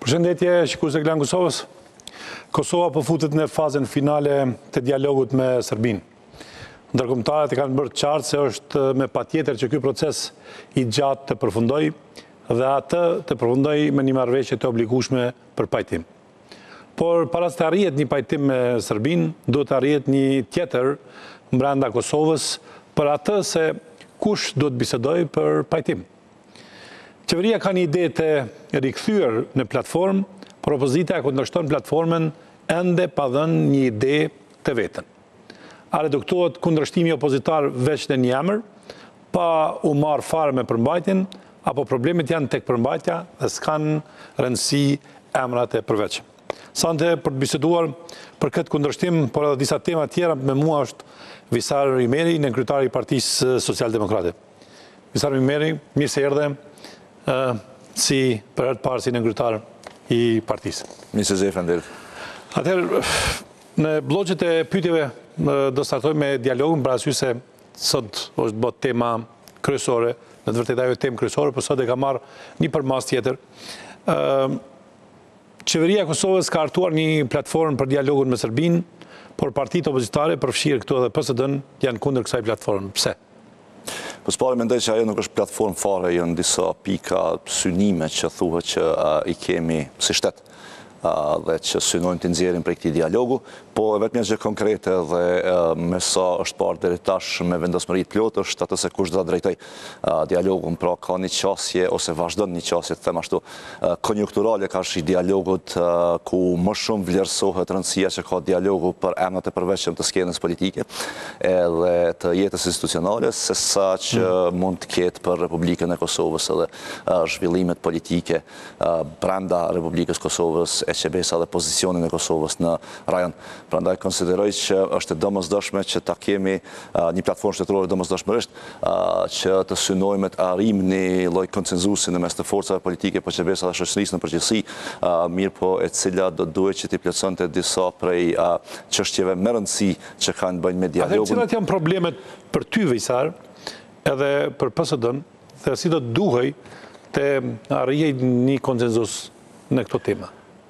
Përshëndetje, shikues e Klan Kosovës. Kosova po futet në fazën finale të dialogut me Serbinë. Ndërkombëtarët e kanë bërë qartë se është me patjetër që ky proces i gjatë të përfundojë dhe atë të përfundojë me një marrëveshje të obligueshme për pajtim. Por para se të arrihet një pajtim me Serbinë, duhet të arrihet një tjetër brenda Kosovës për atë se kush do të bisedojë për pajtim. Qeveria ka një ide të rikthyer në platformë, por opozita e kundërshton platformën ende pa dhënë një ide të vetën. A reduktohet kundërshtimi opozitar veç në një emër, pa u marrë fare me përmbajtjen, apo problemet janë tek përmbajtja dhe s'kan rëndësi emrat e përveçëm. Sante për të biseduar për këtë kundërshtim, por edhe disa tema tjera, me mua është Visar Rimeri, kryetari i Partisë Socialdemokrate. Visar Rimeri, mirë se erdhe. Si për herë të parë si kryetar i partisë. Mirë se falënderit. Atëherë, në bloqet e pyetjeve do startojmë me dialogun, për arsye se sot është bërë tema kryesore, në të vërtetë ajo temë kryesore, por sot e ka marrë një përmas tjetër. Qeveria e Kosovës ka hartuar një platformë për dialogun me Serbinë, por partitë opozitare, përfshirë këtu edhe PSD-n, janë kundër kësaj platforme. Pse? Për spari mendoj që ajo nuk është platformë fare, janë disa pika synime që thuhet që i kemi si shtet dhe që synojmë të nxjerrim prej këtij dialogu, po vetëm një gjë konkrete dhe me sa është parë deri tash me vendosmëri të plotë është atë se kush do ta drejtoj dialogun, pra ka një qasje ose vazhdon një qasje, të them ashtu, konjunkturale ka shi dialogut ku më shumë vlerësohet rëndësia që ka dialogu për emrat e përveçshëm të skenës politike edhe të jetës institucionale, sesa që mund të ketë për Republikën e Kosovës edhe zhvillimet politike brenda Republikës Kosovës, qebesa dhe pozicionin e Kosovës në rajon. Prandaj konsideroj që është e domosdoshme që ta kemi një platformë shtetërore domosdoshmërisht që të synojmë të arrijmë një lloj konsenzusi në mes të forcave politike, po qebesa dhe shoqërisë në përgjithësi, mirë po e cila do duhet që t'i plotësonte disa prej çështjeve me rëndësi që kanë bëjnë me dialogun. Atë cilat janë problemet për ty, Visar, edhe për PSD-n, dhe si do të duhej të arrijej një konsenzus në këto tema?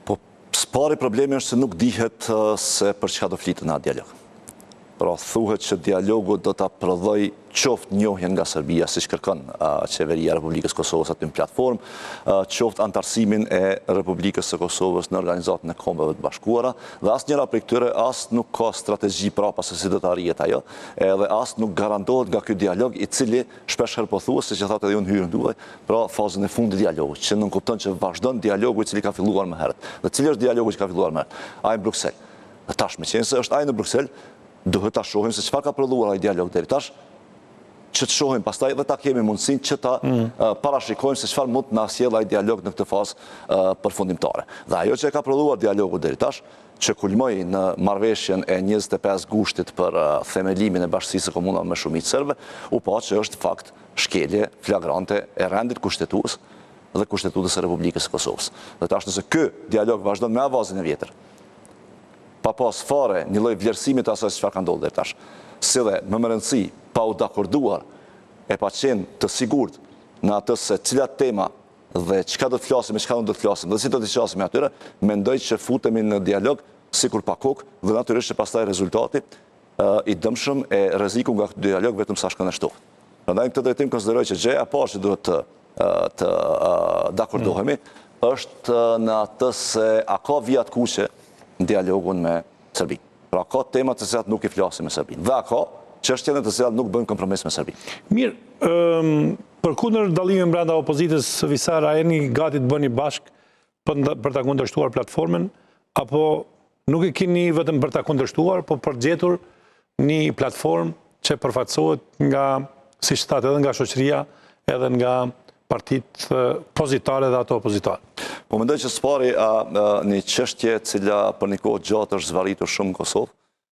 Pari problemi është se nuk dihet se për çka do flitet në atë dialog. Pra thuhet që dialogu do ta prodhoj qoftë njohjen nga Serbia, siç kërkon qeveria e Republikës Kosovës aty në platformë, qoftë antarësimin e Republikës së Kosovës në Organizatën e Kombeve të Bashkuara, dhe asnjëra prej këtyre as nuk ka strategji prapa se si do të arrihet ajo, edhe as nuk garantohet nga ky dialog i cili shpesh herë po thuhet, siç e thatë edhe unë hyrën duaj, pra fazën e fundit të dialogut, që nuk kupton që vazhdon dialogu i cili ka filluar më herët. Dhe cili është dialogu që ka filluar më herët? Ai në Bruksel. Dhe tash meqense është ai në Bruksel, duhet ta shohim se çfarë ka prodhuar ai dialog deri tash, që të shohim pastaj dhe ta kemi mundësinë që ta parashikojmë se çfarë mund të na sjellë ai dialog në këtë fazë përfundimtare. Dhe ajo që ka prodhuar dialogu deri tash, që kulmoi në marrëveshjen e 25 gushtit për themelimin e bashkësisë së komunave me shumicë serbe, u pa që është fakt shkelje flagrante e rendit kushtetues dhe kushtetutës së Republikës së Kosovës. Dhe tash nëse ky dialog vazhdon me avazin e vjetër, pa pas fare një lloj vlerësimi të asaj çfarë ka ndodhur deri tash, si dhe më rëndësi pa u dakorduar e pa qenë të sigurt në atë se cilat tema dhe çka do të flasim e çka nuk do të flasim dhe si do të flasim atyre, mendoj që futemi në dialog sikur pa kokë dhe natyrisht që pastaj rezultati i dëmshëm e rreziku nga ky dialog vetëm sa shkon e shtohet. Prandaj në këtë drejtim konsideroj që gjëja e parë që duhet të dakordohemi është në atë se a ka vijat kuqe në dialogun me Serbinë. Pra ka tema të cilat nuk i flasim me Serbinë. Dhe ka çështje të cilat nuk bëjmë kompromis me Serbinë. Mirë, përkundër dallimit brenda opozitës, Visar, a jeni gati të bëni bashkë për ta kundërshtuar platformën, apo nuk e keni vetëm për ta kundërshtuar, po për gjetur një platformë që përfaqësohet nga, siç thatë, edhe nga shoqëria, edhe nga partitë pozitare dhe ato opozitare? Po mendoj që spari një çështje e cila për një kohë gjatë është zvarritur shumë në Kosovë,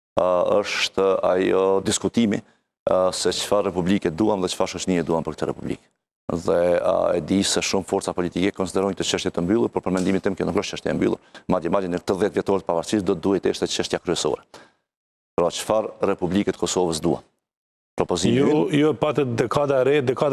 është ajo diskutimi se çfarë republike duam dhe çfarë shoqënie duam për këtë republikë. Dhe e di se shumë forca politike konsiderojnë këtë çështje të mbyllur, por për mendimin tim kjo nuk është çështje e mbyllur. Madje në këtë 10 vjetor të pavarësisë do duhet të ishte çështja kryesore. Pra çfarë republike të Kosovës duam? Propozimi ju patë dekada e re, dekada e zhvillimit. Propozimi ynë është që Republika e Kosovës duhet të jetë republike qytetarëve të barabartë.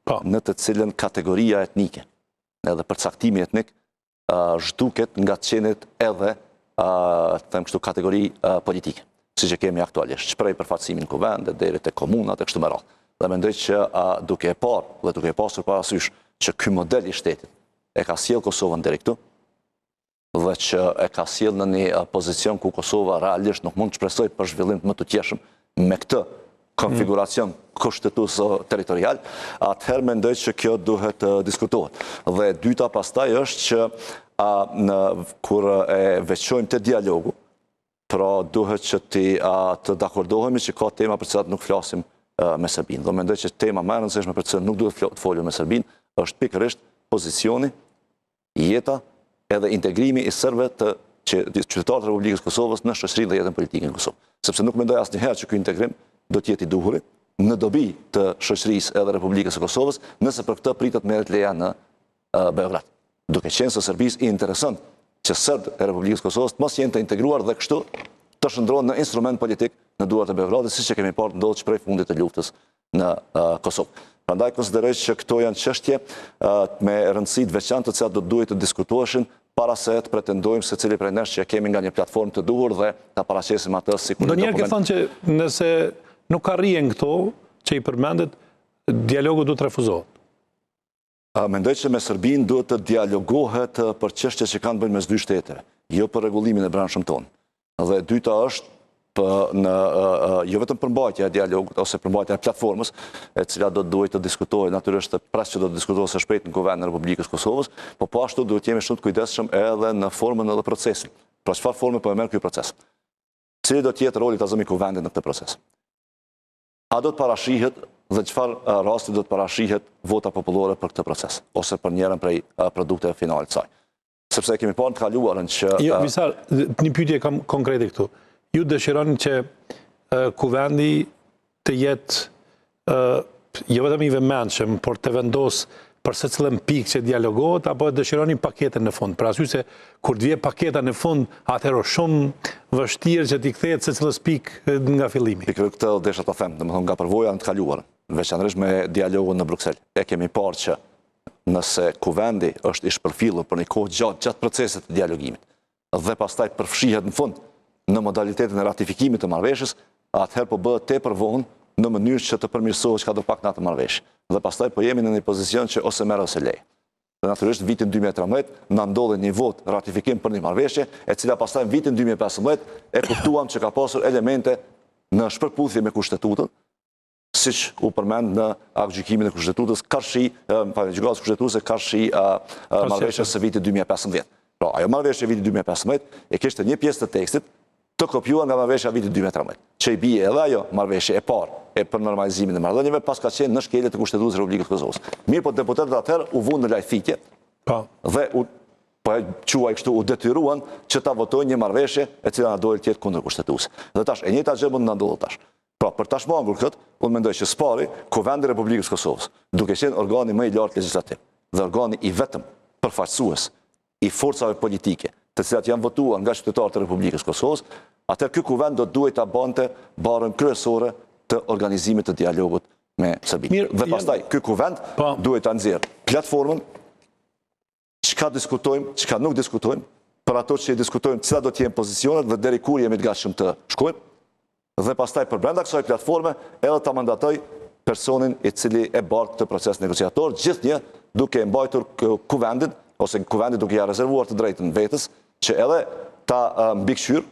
në të cilën kategoria etnike edhe përcaktimi etnik zhduket nga të qenit edhe them kështu kategori politike, si që kemi aktualisht, shprej përfaqësimin kuvende, deri te komunat e kështu me radhë. Dhe mendoj që duke e parë dhe duke e pasur parasysh që ky model i shtetit e ka sjell Kosovën deri këtu dhe që e ka sjell në një pozicion ku Kosova realisht nuk mund të shpresoj për zhvillim më të qeshëm me këtë konfiguracion kushtetues territorial, atëherë mendoj që kjo duhet diskutohet. Dhe e dyta pastaj është që kur e veçojmë te dialogu, pra duhet që të dakordohemi që ka tema për cilat nuk flasim me Serbinë. Dhe mendoj që tema më e rëndësishme për cilën nuk duhet të folur me Serbinë është pikërisht pozicioni, jeta edhe integrimi i serbëve të qytetarët e Republikës Kosovës në shoqërinë dhe jetën politike në Kosovë. Sepse nuk mendoj asnjëherë që ky integrim do të jetë i duhur në dobi të shoqërisë edhe Republikës së Kosovës, nëse për këtë pritet merret leja në Beograd. Duke qenë se Serbisë i intereson që serbët e Republikës së Kosovës të mos jenë të integruar dhe kështu të shndrohen në instrument politik në duart e Beogradit, siç e kemi parë ndodh shprej fundit të luftës në Kosovë. Prandaj konsideroj që këto janë çështje me rëndësi të veçantë të cilat do duhet të diskutoheshin para se të pretendojmë se cili prej nesh që kemi nga një platformë të duhur dhe ta paraqesim atë si kur ndonjëherë ke thënë që nëse nuk arrihen këto që i përmendet, dialogu duhet të refuzohet. Mendoj që me Serbinë duhet të dialogohet për çështje që kanë bënë mes dy shteteve, jo për rregullimin e brendshëm tonë. Dhe e dyta është jo vetëm përmbajtja e dialogut ose përmbajtja e platformës, e cila do duhet të diskutohet, natyrisht pres që do të diskutohet së shpejti në Kuvendin e Republikës Kosovës, po ashtu duhet jemi shumë të kujdesshëm edhe në formën edhe procesin. Pra çfarë forme po e merr ky proces? Cili do të jetë roli i tazëm i Kuvendit në këtë proces? A do të parashihet dhe çfarë rasti do të parashihet vota popullore për këtë proces ose për njërin prej produkteve finale të saj? Sepse kemi parë të kaluarën që Visar, një pyetje kam konkrete këtu. Ju dëshironi që Kuvendi të jetë jo vetëm i vëmendshëm, por të vendos për secilën pikë që dialogohet, apo dëshironi paketën në fund? Për arsye se kur të vijë paketa në fund, atëherë është shumë vështirë që t'i kthehet secilës pikë nga fillimi. Pikërisht këtë desha ta them, domethënë nga përvoja në të kaluarën, veçanërisht me dialogun në Bruksel. E kemi parë që nëse Kuvendi është i shpërfillur për një kohë gjatë procesit të dialogimit dhe pastaj përfshihet në fund në modalitetin e ratifikimit të marrëveshjes, atëherë po bëhet tepër vonë në mënyrë që të përmirësohet çka do pak në atë marrëveshje. Dhe pastaj po jemi në një pozicion që ose merr ose lej. Dhe natyrisht vitin 2013 na ndodhi një vot ratifikim për një marrëveshje, e cila pastaj në vitin 2015 e kuptuam që ka pasur elemente në shpërputhje me kushtetutën, siç u përmend në aktgjykimin e kushtetutës, gjykatës kushtetuese karshi marrëveshjes së vitit 2015. Pra, ajo marrëveshje e vitit 2015 e kishte një pjesë të tekstit të kopjuar nga marrëveshja e vitit 2013, që i bie edhe ajo marrëveshje e parë për normalizimin e marrëdhënieve, pas ka qenë në shkelje të Kushtetutës së Republikës Kosovës. Mirë, po deputetët atëherë u vunë në lajthitje dhe quaj kështu u detyruan që ta votojnë një marrëveshje e cila na duhet të jetë kundër kushtetuese. Dhe tash e njëjta gjë mund na ndodhë tash. Pra, për tash mungur këtë, unë mendoj që spari Kuvendi i Republikës Kosovës, duke qenë organi më i lartë legjislativ dhe organi i vetëm përfaqësues i forcave politike, të cilat janë votuar nga qytetarët e Republikës Kosovës, atëherë ky kuvend do duhet ta bante barën kryesore të organizimit të dialogut me Serbinë. Dhe pastaj ky kuvend duhet ta nxjerrë platformën, çka diskutojmë, çka nuk diskutojmë, për ato që diskutojmë, cilat do të jenë pozicionet dhe deri kur jemi të gatshëm të shkojmë, dhe pastaj për brenda kësaj platforme edhe ta mandatoj personin i cili e bart këtë proces negociator, gjithnjë duke mbajtur kuvendin ose Kuvendi duke ja rezervuar të drejtën vetës që edhe ta mbikëqyr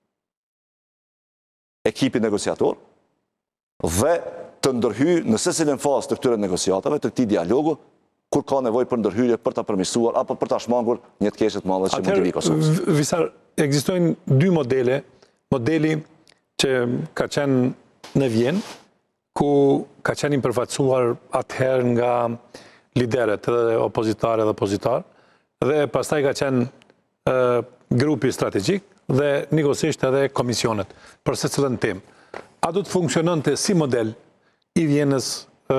ekipin negociator dhe të ndërhyjë në secilën fazë të këtyre negociatave, të këtij dialogu, kur ka nevojë për ndërhyrje për ta përmirësuar apo për ta shmangur një të keqe të madhe që mund të vijë Kosovës. Visar, ekzistojnë dy modele. Modeli që ka qenë në Vjenë, ku ka qenë i përfaqësuar atëherë nga liderët edhe opozitare dhe opozitar, dhe pastaj ka qenë grupi strategjik dhe njëkohësisht edhe komisionet për secilën temë. A do të funksiononte si model i Vjenës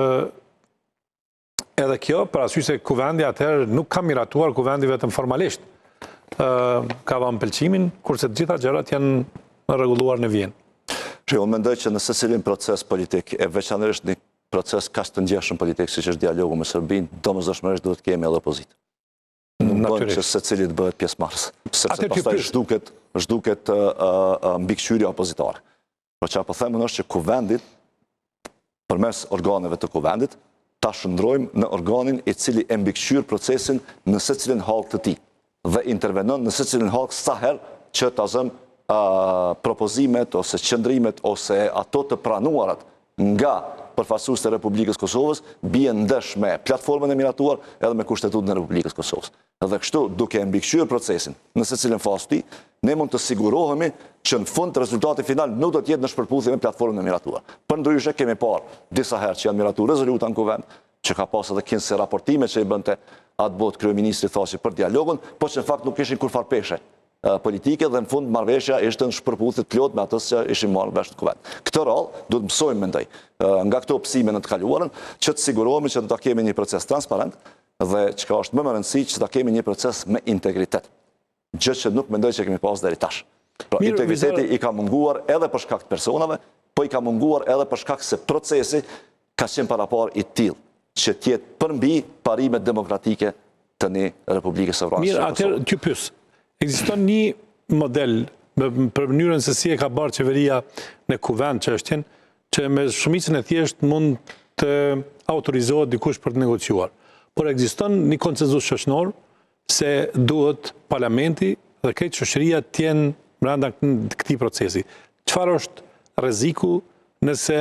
edhe kjo, për arsye se Kuvendi atëherë nuk ka miratuar Kuvendi vetëm formalisht, ka dhënë pëlqimin, kurse të gjitha gjërat janë rregulluar në Vjenë. Unë mendoj që në secilin proces politik, e veçanërisht një proces kaq të ndjeshëm politik siç është dialogu me Serbinë, domosdoshmërisht duhet kemi edhe opozitë. Nuk bën që secili të bëhet pjesëmarrës, sepse pastaj zhduket mbikëqyrja opozitare. Por çfarë po them është që kuvendit përmes organeve të kuvendit ta shndrojmë në organin i cili e mbikëqyr procesin në secilin halk të tij dhe intervenon në secilin halk sa herë që ta zëm propozimet ose qëndrimet ose ato të pranuarat nga përfaqësues të Republikës Kosovës bien ndesh me platformën e miratuar edhe me Kushtetutën e Republikës Kosovës. Dhe kështu, duke mbikëqyrë procesin në secilin fazë të tij, ne mund të sigurohemi që në fund rezultati final nuk do të jetë në shpërputhje me platformën e miratuar. Përndryshe kemi parë disa herë që janë miratuar rezoluta në kuvend, që ka pas edhe kinse raportime që i bënte atë botë kryeministri thashë për dialogun, po që në fakt nuk ishin kurfar peshe politike dhe në fund marrëveshja ishte në shpërputhje plot me atës që ishin marrë vesh në kuvend. Këtë rallë duhet mësojmë mendoj nga këto opsime në të kaluarën që të sigurohemi që do ta kemi një proces transparent dhe çka është më e rëndësishme që ta kemi një proces me integritet. Gjë që nuk mendoj që kemi pas deri tash. Pra integriteti i ka munguar edhe për shkak të personave, po i ka munguar edhe për shkak se procesi ka qenë paraparë i tillë që të jetë përmbi parimet demokratike të një Republikës së Vrasjes. Mirë, atëherë t'ju pyes. Ekziston një model për mënyrën se si e ka bërë qeveria në kuvend çështjen, që me shumicën e thjesht mund të autorizohet dikush për të negociuar. Por ekziston një konsenzus shoqëror se duhet parlamenti dhe krejt shoqëria të jenë brenda këtij procesi. Çfarë është rreziku nëse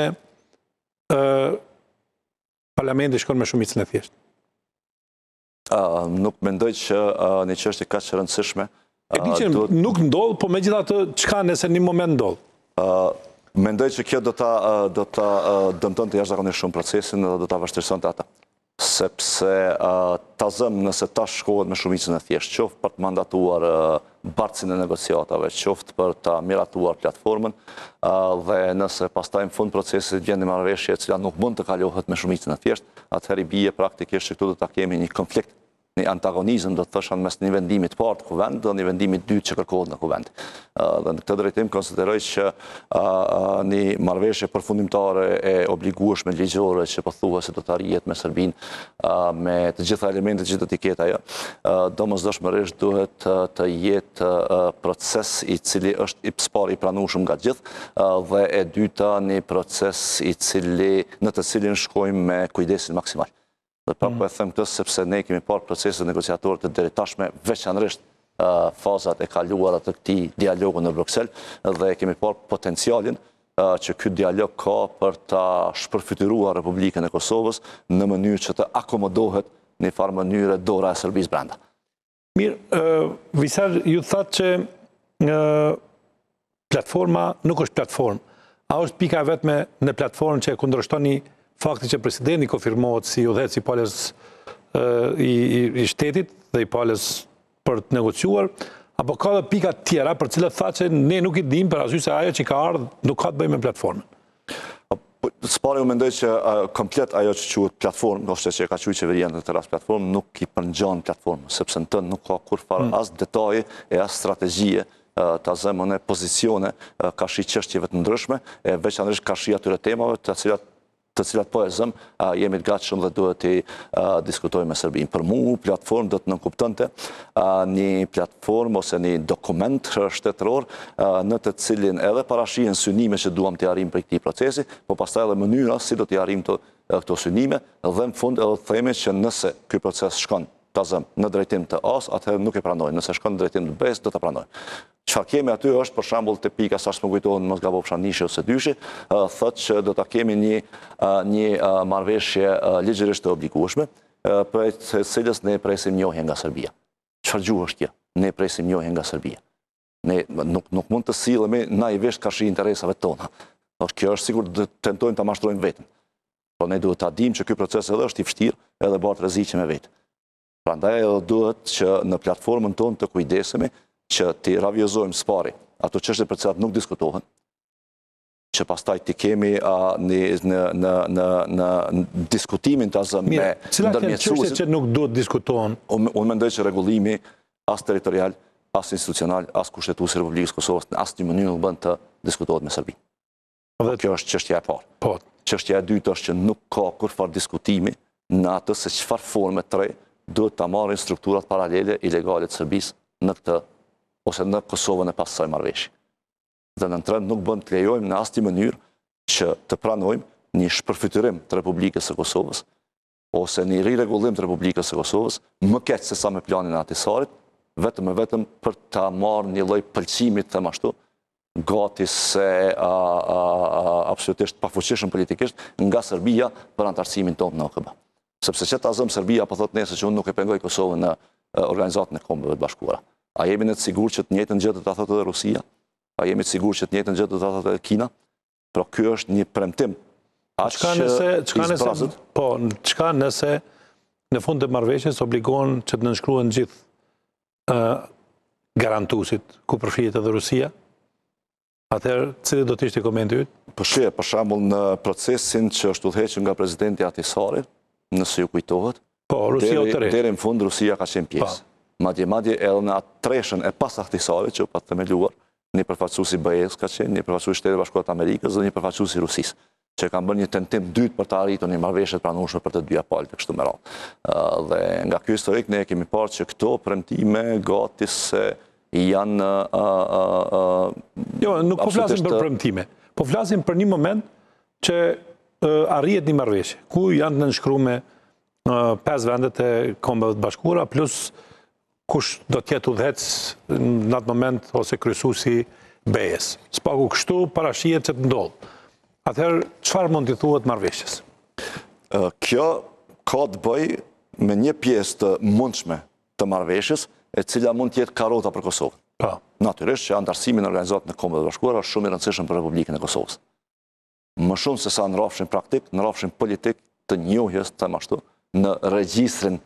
parlamenti shkon me shumicën e thjeshtë? Nuk mendoj që një çështje kaq e rëndësishme e di që nuk ndodh, po megjithatë çka nëse në një moment ndodh? Mendoj që kjo do ta dëmtonte jashtëzakonisht shumë procesin dhe do ta vështirësonte ata. Sepse ta zëm nëse ta shkohet me shumicën e thjeshtë, qoftë për të mandatuar bartësin e negociatave, qoftë për ta miratuar platformën, dhe nëse pastaj në fund procesit vjen një marrëveshje e cila nuk mund të kalohet me shumicën e thjeshtë, atëherë i bie praktikisht që këtu do ta kemi një konflikt, një antagonizëm do të thosha mes një vendimi të parë të kuvend dhe një vendimi të dytë që kërkohet në kuvend. Dhe në këtë drejtim konsideroj që një marrëveshje përfundimtare e obligueshme ligjore që pothuajse do të arrihet me Serbinë me të gjitha elementet që do t'i ketë ajo, domosdoshmërisht duhet të jetë proces i cili është i pari i pranueshëm nga gjithë dhe e dyta një proces i cili në të cilin shkojmë me kujdesin maksimal. Dhe pra po e them këtë sepse ne kemi parë proceset negociatore të deri tashme, veçanërisht fazat e kaluara të këtij dialogu në Bruksel dhe kemi parë potencialin që ky dialog ka për ta shpërfytyruar Republikën e Kosovës në mënyrë që të akomodohet në farë mënyre dora e Serbisë brenda. Mirë, Visar, ju thatë që platforma nuk është platformë. A është pika vetme në platformën që e kundërshtoni fakti që presidenti konfirmohet si udhëheqës i palës i shtetit dhe i palës për të negociuar, apo ka dhe pika tjera për cilat tha që ne nuk i dim për arsye se ajo që ka ardhur nuk ka të bëjë me platformën? S'pari u mendoj që komplet ajo që quhet platformë, ose që ka quajtur qeveria në të rast platformë, nuk i përngjan platformën, sepse në të nuk ka kurfar as detaje e as strategjie ta zëmën e pozicione ka shi çështjeve të ndryshme, e veçanërisht ka shi atyre temave të cilat po e zëm, jemi të gatshëm dhe duhet të diskutojmë me Serbinë. Për mua, platformë do të nënkuptonte një platformë ose një dokument shtetëror në të cilin edhe parashihen synime që duam të arrijmë për këtij procesi, po pastaj edhe mënyra si do të arrijmë këto synime dhe në fund edhe themi që nëse ky proces shkon ta zëm në drejtim të A-s, atëherë nuk e pranojmë. Nëse shkon në drejtim të B-s, do ta pranojmë. Çfarë kemi aty është për shembull te pika sa më kujtohen mos gabofsha nishi ose dyshi, thotë që do ta kemi një marrëveshje ligjërisht të obligueshme, për të cilës ne presim njohje nga Serbia. Çfarë gjuhë është kjo? Ne presim njohje nga Serbia. Ne nuk mund të sillemi naivisht kashi interesave tona. Por kjo është sigurt të tentojmë ta mashtrojmë veten. Po ne duhet ta dimë që ky proces edhe është i vështirë, edhe bart rreziqe me vetë. Prandaj edhe duhet që në platformën tonë të kujdesemi që t'i ravjozojmë s'pari ato çështje për cilat nuk diskutohen, që pastaj t'i kemi në diskutimin të azëm me ndërmjetësuesit. Cilat janë çështjet që nuk duhet diskutohen? Unë mendoj që rregullimi as territorial, as institucional, as kushtetuesi i Republikës Kosovës në asnjë mënyrë nuk bën të diskutohet me Serbinë. Kjo është çështja e parë. Çështja e dytë është që nuk ka kurfar diskutimi në atë se çfarë forme të re duhet ta marrin strukturat paralele ilegale të Serbisë në këtë ose në Kosovën e pas kësaj marrëveshje. Dhe në trend nuk bën të lejojmë në asnjë mënyrë që të pranojmë një shpërfytyrim të Republikës së Kosovës ose një riregullim të Republikës së Kosovës më keq se sa me planin e Ahtisarit, vetëm e vetëm për ta marrë një lloj pëlqimi të them ashtu, gati se absolutisht pafuqishëm politikisht nga Serbia për antarësimin tonë në OKB. Sepse që ta zëmë Serbia po thotë nesër që unë nuk e pengoj Kosovën në Organizatën e Kombeve të Bashkuara. A jemi në të sigurt që të njëjtën gjë do ta thotë edhe Rusia? A jemi të sigurt që të njëjtën gjë do ta thotë edhe Kina? Pra ky është një premtim. Çka nëse në fund të marrëveshjes obligohen që të nënshkruhen gjithë garantuesit ku përfshihet edhe Rusia? Atëherë, cili do të ishte komenti yt? Për shembull në procesin që është udhëhequr nga presidenti Ahtisari, nëse ju kujtohet, deri në fund Rusia ka qenë pjesë. Madje edhe në atë treshën e pas Ahtisarit që pa themeluar, një përfaqësues i BE-s ka qenë, një përfaqësues i Shtetit Bashkuar të Amerikës dhe një përfaqësues i Rusisë, që kanë bërë një tentim dytë për të arritur një marrëveshje të pranueshme për të dyja palët kështu me radhë. Dhe nga ky historik ne kemi parë që këto premtime gati se janë Jo, nuk po flasim për premtime. Po flasim për një moment që arrihet një marrëveshje, ku janë të nënshkruar 5 vendet e Kombeve të Bashkuara plus kush do të jetë udhëhec në atë moment ose kryesuesi BE-s. Spaku kështu parashihet që të ndodh. Atëherë, çfarë mund t'i thuhet marrëveshjes? Kjo ka të bëjë me një pjesë të mundshme të marrëveshjes, e cila mund të jetë karrota për Kosovën. Natyrisht që antarësimi në Organizatën e Kombeve të Bashkuara është shumë i rëndësishëm për Republikën e Kosovës. Më shumë se sa në rrafshin praktik, në rrafshin politik të njohjes të ashtu, në regjistrin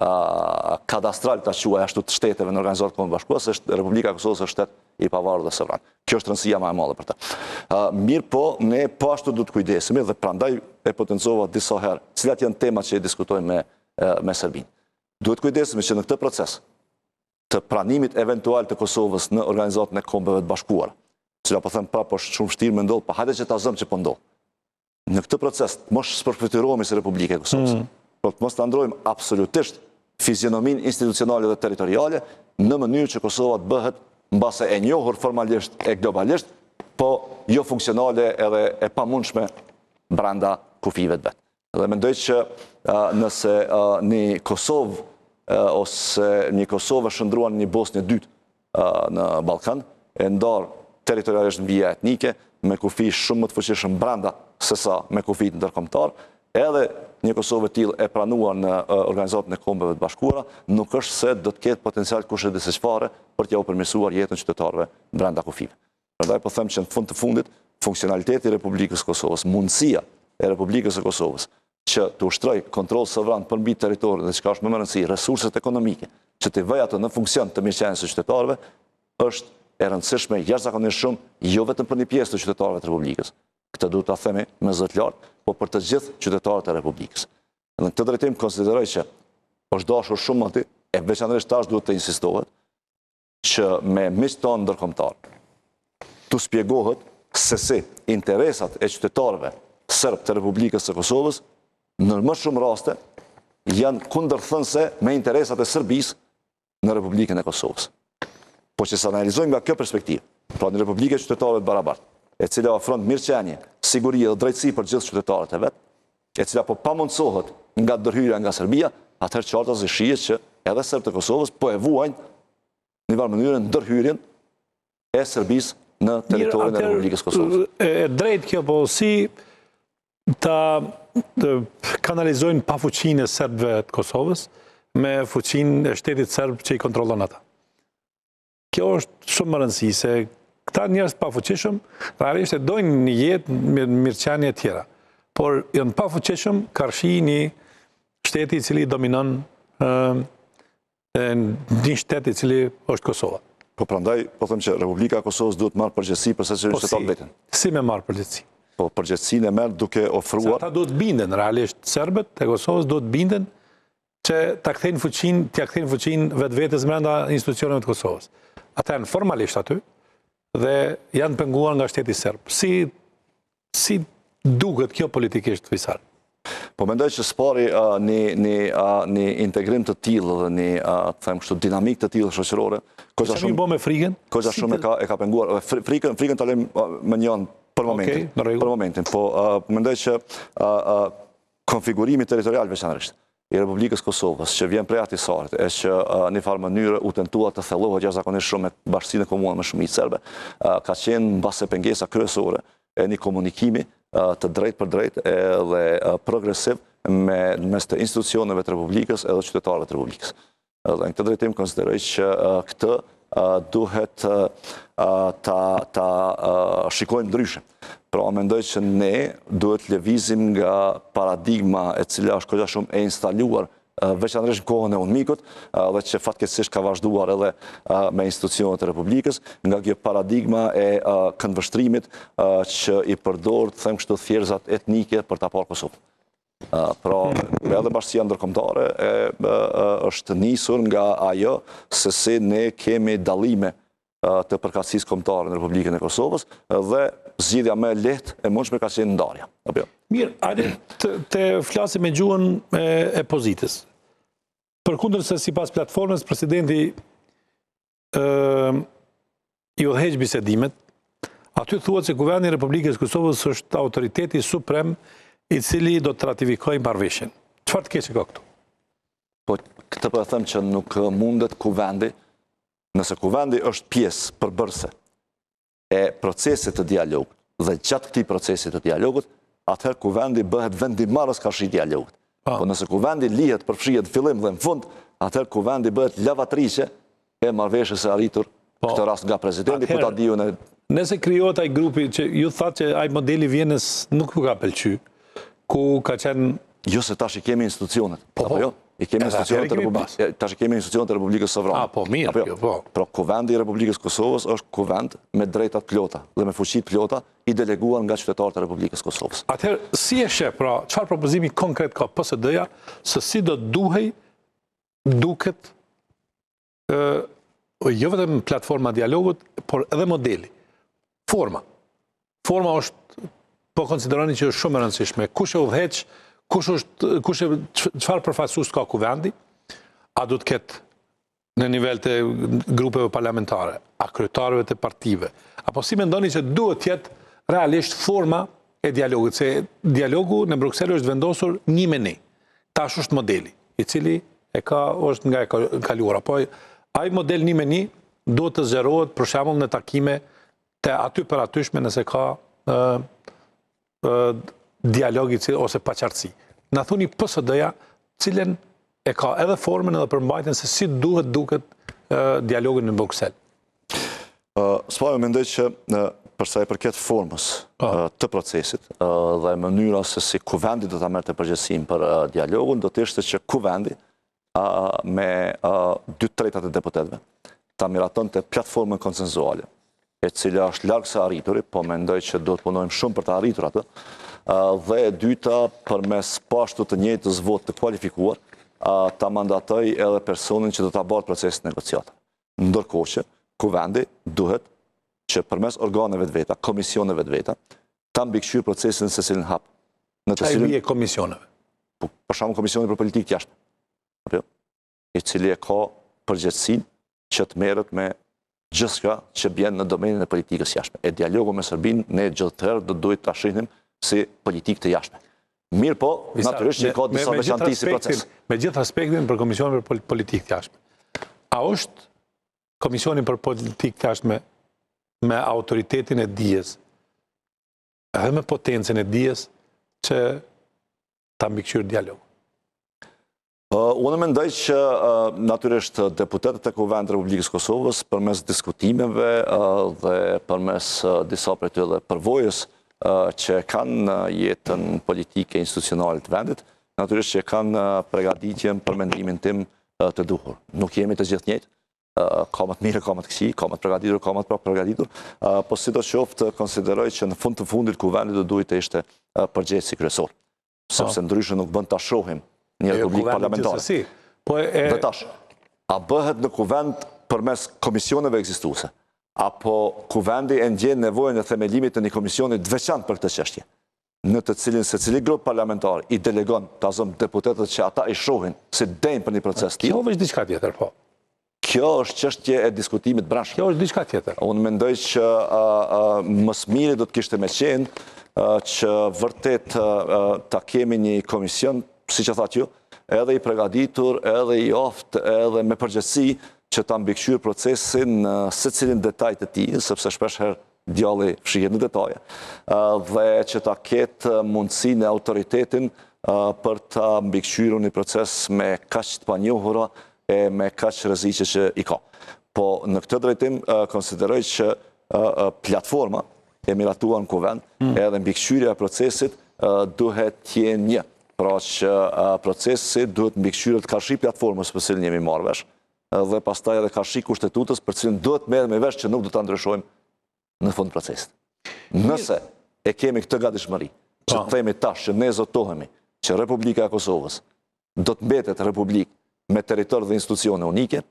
kadastral të quaj ashtu të shteteve në Organizatën e Kombeve të Bashkuara, se Republika e Kosovës është shtet i pavarur dhe sovran. Kjo është rëndësia më e madhe për të. Mirë po, ne po ashtu duhet kujdesemi dhe prandaj e potencova disa herë, cilat janë temat që i diskutojmë me Serbinë. Duhet kujdesemi që në këtë proces të pranimit eventual të Kosovës në Organizatën e Kombeve të Bashkuara, cila po them prapë është shumë vështirë me ndodh, pa hajde që ta zëmë që po ndodh. Në këtë proces të mos shpërfytyrohemi si Republika e Kosovës, por të mos ta ndrojmë absolutisht fizionomin institucionale dhe territoriale në mënyrë që Kosova të bëhet mbase e njohur formalisht e globalisht, po jo funksionale edhe e pamundshme brenda kufive të vet. Dhe mendoj që nëse një Kosovë ose një Kosovë shndruan një Bosnjë dytë në Ballkan, e ndarë territorialisht në vija etnike, me kufi shumë më të fuqishëm brenda se sa me kufit ndërkombëtar, edhe një Kosovë e tillë e pranuar në Organizatën e Kombeve të Bashkuara, nuk është se do të ketë potencial kushte dhe se çfarë për t'ia u përmirësuar jetën qytetarëve brenda kufive. Prandaj po them që në fund të fundit, funksionaliteti i Republikës së Kosovës, mundësia e Republikës së Kosovës që të ushtroj kontroll sovran përmbi territorin dhe çka është më e rëndësishme, resurset ekonomike, që të vëj ato në funksion të mirëqenies së qytetarëve, është e rëndësishme jashtëzakonisht shumë, jo vetëm për një pjesë të qytetarëve të Republikës. Këtë duhet ta themi me zot lart, por për të gjithë qytetarët e Republikës. Në këtë drejtim konsideroj që është dashur shumë aty, e veçanërisht tash duhet të insistohet që me miqtë tonë ndërkombëtar të shpjegohet se si interesat e qytetarëve serb të Republikës së Kosovës në më shumë raste janë kundërthënëse me interesat e Serbisë në Republikën e Kosovës. Po që sa analizojmë nga kjo perspektivë, pra një Republikë e qytetarëve të barabartë, e cila ofron mirëqenie, siguri dhe drejtësi për gjithë qytetarët e vet, e cila po pamundsohet nga ndërhyrja nga Serbia, atëherë qartësisht shihet që edhe serbët e Kosovës po e vuajnë në një mënyrë ndërhyrjen e Serbisë në territorin e Republikës së Kosovës. E drejtë kjo, po si ta kanalizojnë pafuqinë e serbëve të Kosovës me fuqinë e shtetit serb që i kontrollon ata. Kjo është shumë më rëndësishme se këta njerëz të pafuqishëm realisht e dojnë një jetë me mirëqenie të tjera, por janë pafuqishëm karshi një shteti i cili dominon një shtet i cili është Kosova. Po prandaj po them që Republika e Kosovës duhet marrë përgjegjësi për sa qytetarët vetën. Si me marrë përgjegjësi? Po përgjegjësinë e merr duke ofruar. Ata duhet binden realisht, serbët e Kosovës duhet binden që ta kthejnë fuqinë vetvetes brenda institucioneve të Kosovës. Ata janë formalisht aty dhe janë penguar nga shteti serb. Si duket kjo politikisht, Visar? Po mendoj që spari një integrim të tillë dhe një dinamik të tillë shoqërore, Sa mi bo me frikën? Koqa shumë e ka penguar. Frikën të lejmë më njën për momentin. Po mendoj që konfigurimi territorial veçanërisht i Republikës Kosovës, që vjen prej atisarit, e që një farë mënyrë u tentua të thellohet jashtëzakonisht shumë me bashkësinë e komunave me shumicë serbe, ka qenë mbase pengesa kryesore e një komunikimi të drejt për drejt dhe progresiv mes të institucioneve të Republikës edhe qytetarëve të Republikës. Dhe në këtë drejtim konsideroj që këtë duhet ta shikojmë ndryshe. Pra, mendoj që ne duhet lëvizim nga paradigma e cila është koqa shumë e instaluar veçanërisht në kohën e UNMIK-ut dhe që fatkeqësisht ka vazhduar edhe me institucionet e Republikës, nga kjo paradigma e këndvështrimit që i përdor, të them kështu, thjerëzat etnike për ta parë Kosovën. Pra, edhe bashkësia ndërkombëtare është nisur nga ajo se si ne kemi dallime të përkatësisë kombëtare në Republikën e Kosovës dhe zgjidhja më e lehtë e mundshme ka qenë ndarja. Mirë, hajde të flasim me gjuhën e pozitës. Përkundër se sipas platformës presidenti i udhëheq bisedimet, aty thuhet se Kuvendi i Republikës Kosovës është autoriteti suprem i cili do të ratifikojë marrëveshjen. Çfarë të keqe ka këtu? Po këtë po e them që nuk mundet Kuvendi, nëse Kuvendi është pjesë përbërëse e procesit të dialogut dhe gjatë këtij procesit të dialogut, atëherë Kuvendi bëhet vendimarrës karshi dialogut. Po nëse Kuvendi lihet, përfshihet fillim dhe në fund, atëherë Kuvendi bëhet lavatrice e marrëveshjes së arritur këtë rast nga presidenti, ku ta diun e... Nëse krijohet ai grupi që ju thatë që ai modeli Vjenës nuk ju ka pëlqyer, ku ka qenë... Jo, se tash i kemi institucionet, apo jo? Tash i kemi institucionet e Republikës Sovrane. Po, mirë, po. Pra, Kuvendi i Republikës Kosovës është kuvend me drejtat plota dhe me fuqit plota i deleguar nga qytetarët e Republikës Kosovës. Atëherë, si e sheh, pra, çfarë propozimi konkret ka PSD-ja, se si do duket jo vetëm platforma dialogut, por edhe modeli. Forma. Forma është, po konsideroni që është shumë e rëndësishme. Kush e udhëheq, çfarë përfaqësues ka Kuvendi? A do të ketë në nivel të grupeve parlamentare, a kryetarëve të partive? Apo si mendoni që duhet të jetë realisht forma e dialogut? Se dialogu në Bruksel është vendosur 1-1. Tash është modeli, i cili është nga e kaluara. Po ai model 1-1 duhet të zgjerohet për shembull në takime të aty për atyshme nëse ka dialogi ose paqartësi. Na thoni PSD-ja cilën e ka edhe formën edhe përmbajtjen se si duket dialogu në Bruksel. S'po mendoj që përsa i përket formës të procesit dhe mënyra se si Kuvendi do ta merrte përgjegjësinë për dialogun, do të ishte që Kuvendi me 2/3 e deputetëve ta miratonte platformën konsensuale, e cila është larg se arrituri, po mendoj që do të punojmë shumë për të arritur atë, dhe e dyta, përmes pashtu të njëjtës votë të kualifikuar, ta mandatoj edhe personin që do ta bëjë procesin negociator. Ndërkohë që Kuvendi duhet që përmes organeve të veta, komisioneve të veta, ta mbikëqyrë procesin se cilin hap. Çfarë bie komisioneve? Për shembull Komisioni për Politikë të Jashtme, i cili e ka përgjegjësinë që të merret me gjithçka që bjen në domenin e politikës jashtme. E dialogu me Serbinë ne gjithëherë do duhet ta shihnim si politikë të jashtme. Mirë po, natyrisht që ka disa veçanti si proces. Me gjithë respektin për Komisionin për Politikë të Jashtme. A është Komisioni për Politikë të Jashtme me autoritetin e dijes, edhe me potencën e dijes që ta mbikëqyrë dialogu? Unë mendoj që natyrisht deputetët e Kuvendit të Republikës Kosovës përmes diskutimeve dhe përmes disa prej tyre përvojës që kanë jetën politike institucionale të vendit, natyrisht që kanë përgatitjen për mendimin tim të duhur. Nuk jemi të gjithë njëjtë, ka më të mirë, ka më të këqij, ka më të përgatitur, ka më të përgatitur, po sidoqoftë konsideroj që në fund të fundit Kuvendi do duhet të ishte përgjegjësi kryesor, sepse ndryshe nuk bën ta shohim një republikë parlamentare. Dhe tash, a bëhet në Kuvend përmes komisioneve ekzistuese, apo Kuvendi e ndjen nevojën e themelimit të një komisioni të veçantë për këtë çështje? në të cilin se cili grup parlamentar i delegon të azëm deputetët që ata i shohin se dejnë për një proces tillë. Kjo është diçka tjetër, po. Kjo është çështje e diskutimit brendshëm. Kjo është diçka tjetër. Unë mendoj që mësmiri do të kishte me qenë që vërtet ta kemi një komision, siç e thatë ju, edhe i përgatitur, edhe i oftë, edhe me përgjegjësi që ta mbikëqyrë procesin në secilin detaj të tij, sepse shpeshherë djalli fshihet në detaje, dhe që ta ketë mundësinë e autoritetin për ta mbikëqyrur një proces me kaq të panjohura e me kaq rreziqe që i ka. Po në këtë drejtim konsideroj që platforma e miratuar në kuvend edhe mbikëqyrja e procesit duhet të jenë një. Pra që procesi duhet mbikëqyret karshi platformës për cilën jemi marrë vesh, dhe pastaj edhe karshi kushtetutës për cilën duhet merrem me vesh që nuk do ta ndryshojmë në fund procesit. Nëse e kemi këtë gatishmëri, që të themi tash që ne zotohemi që Republika e Kosovës do të mbetet republikë me territor dhe institucione unike,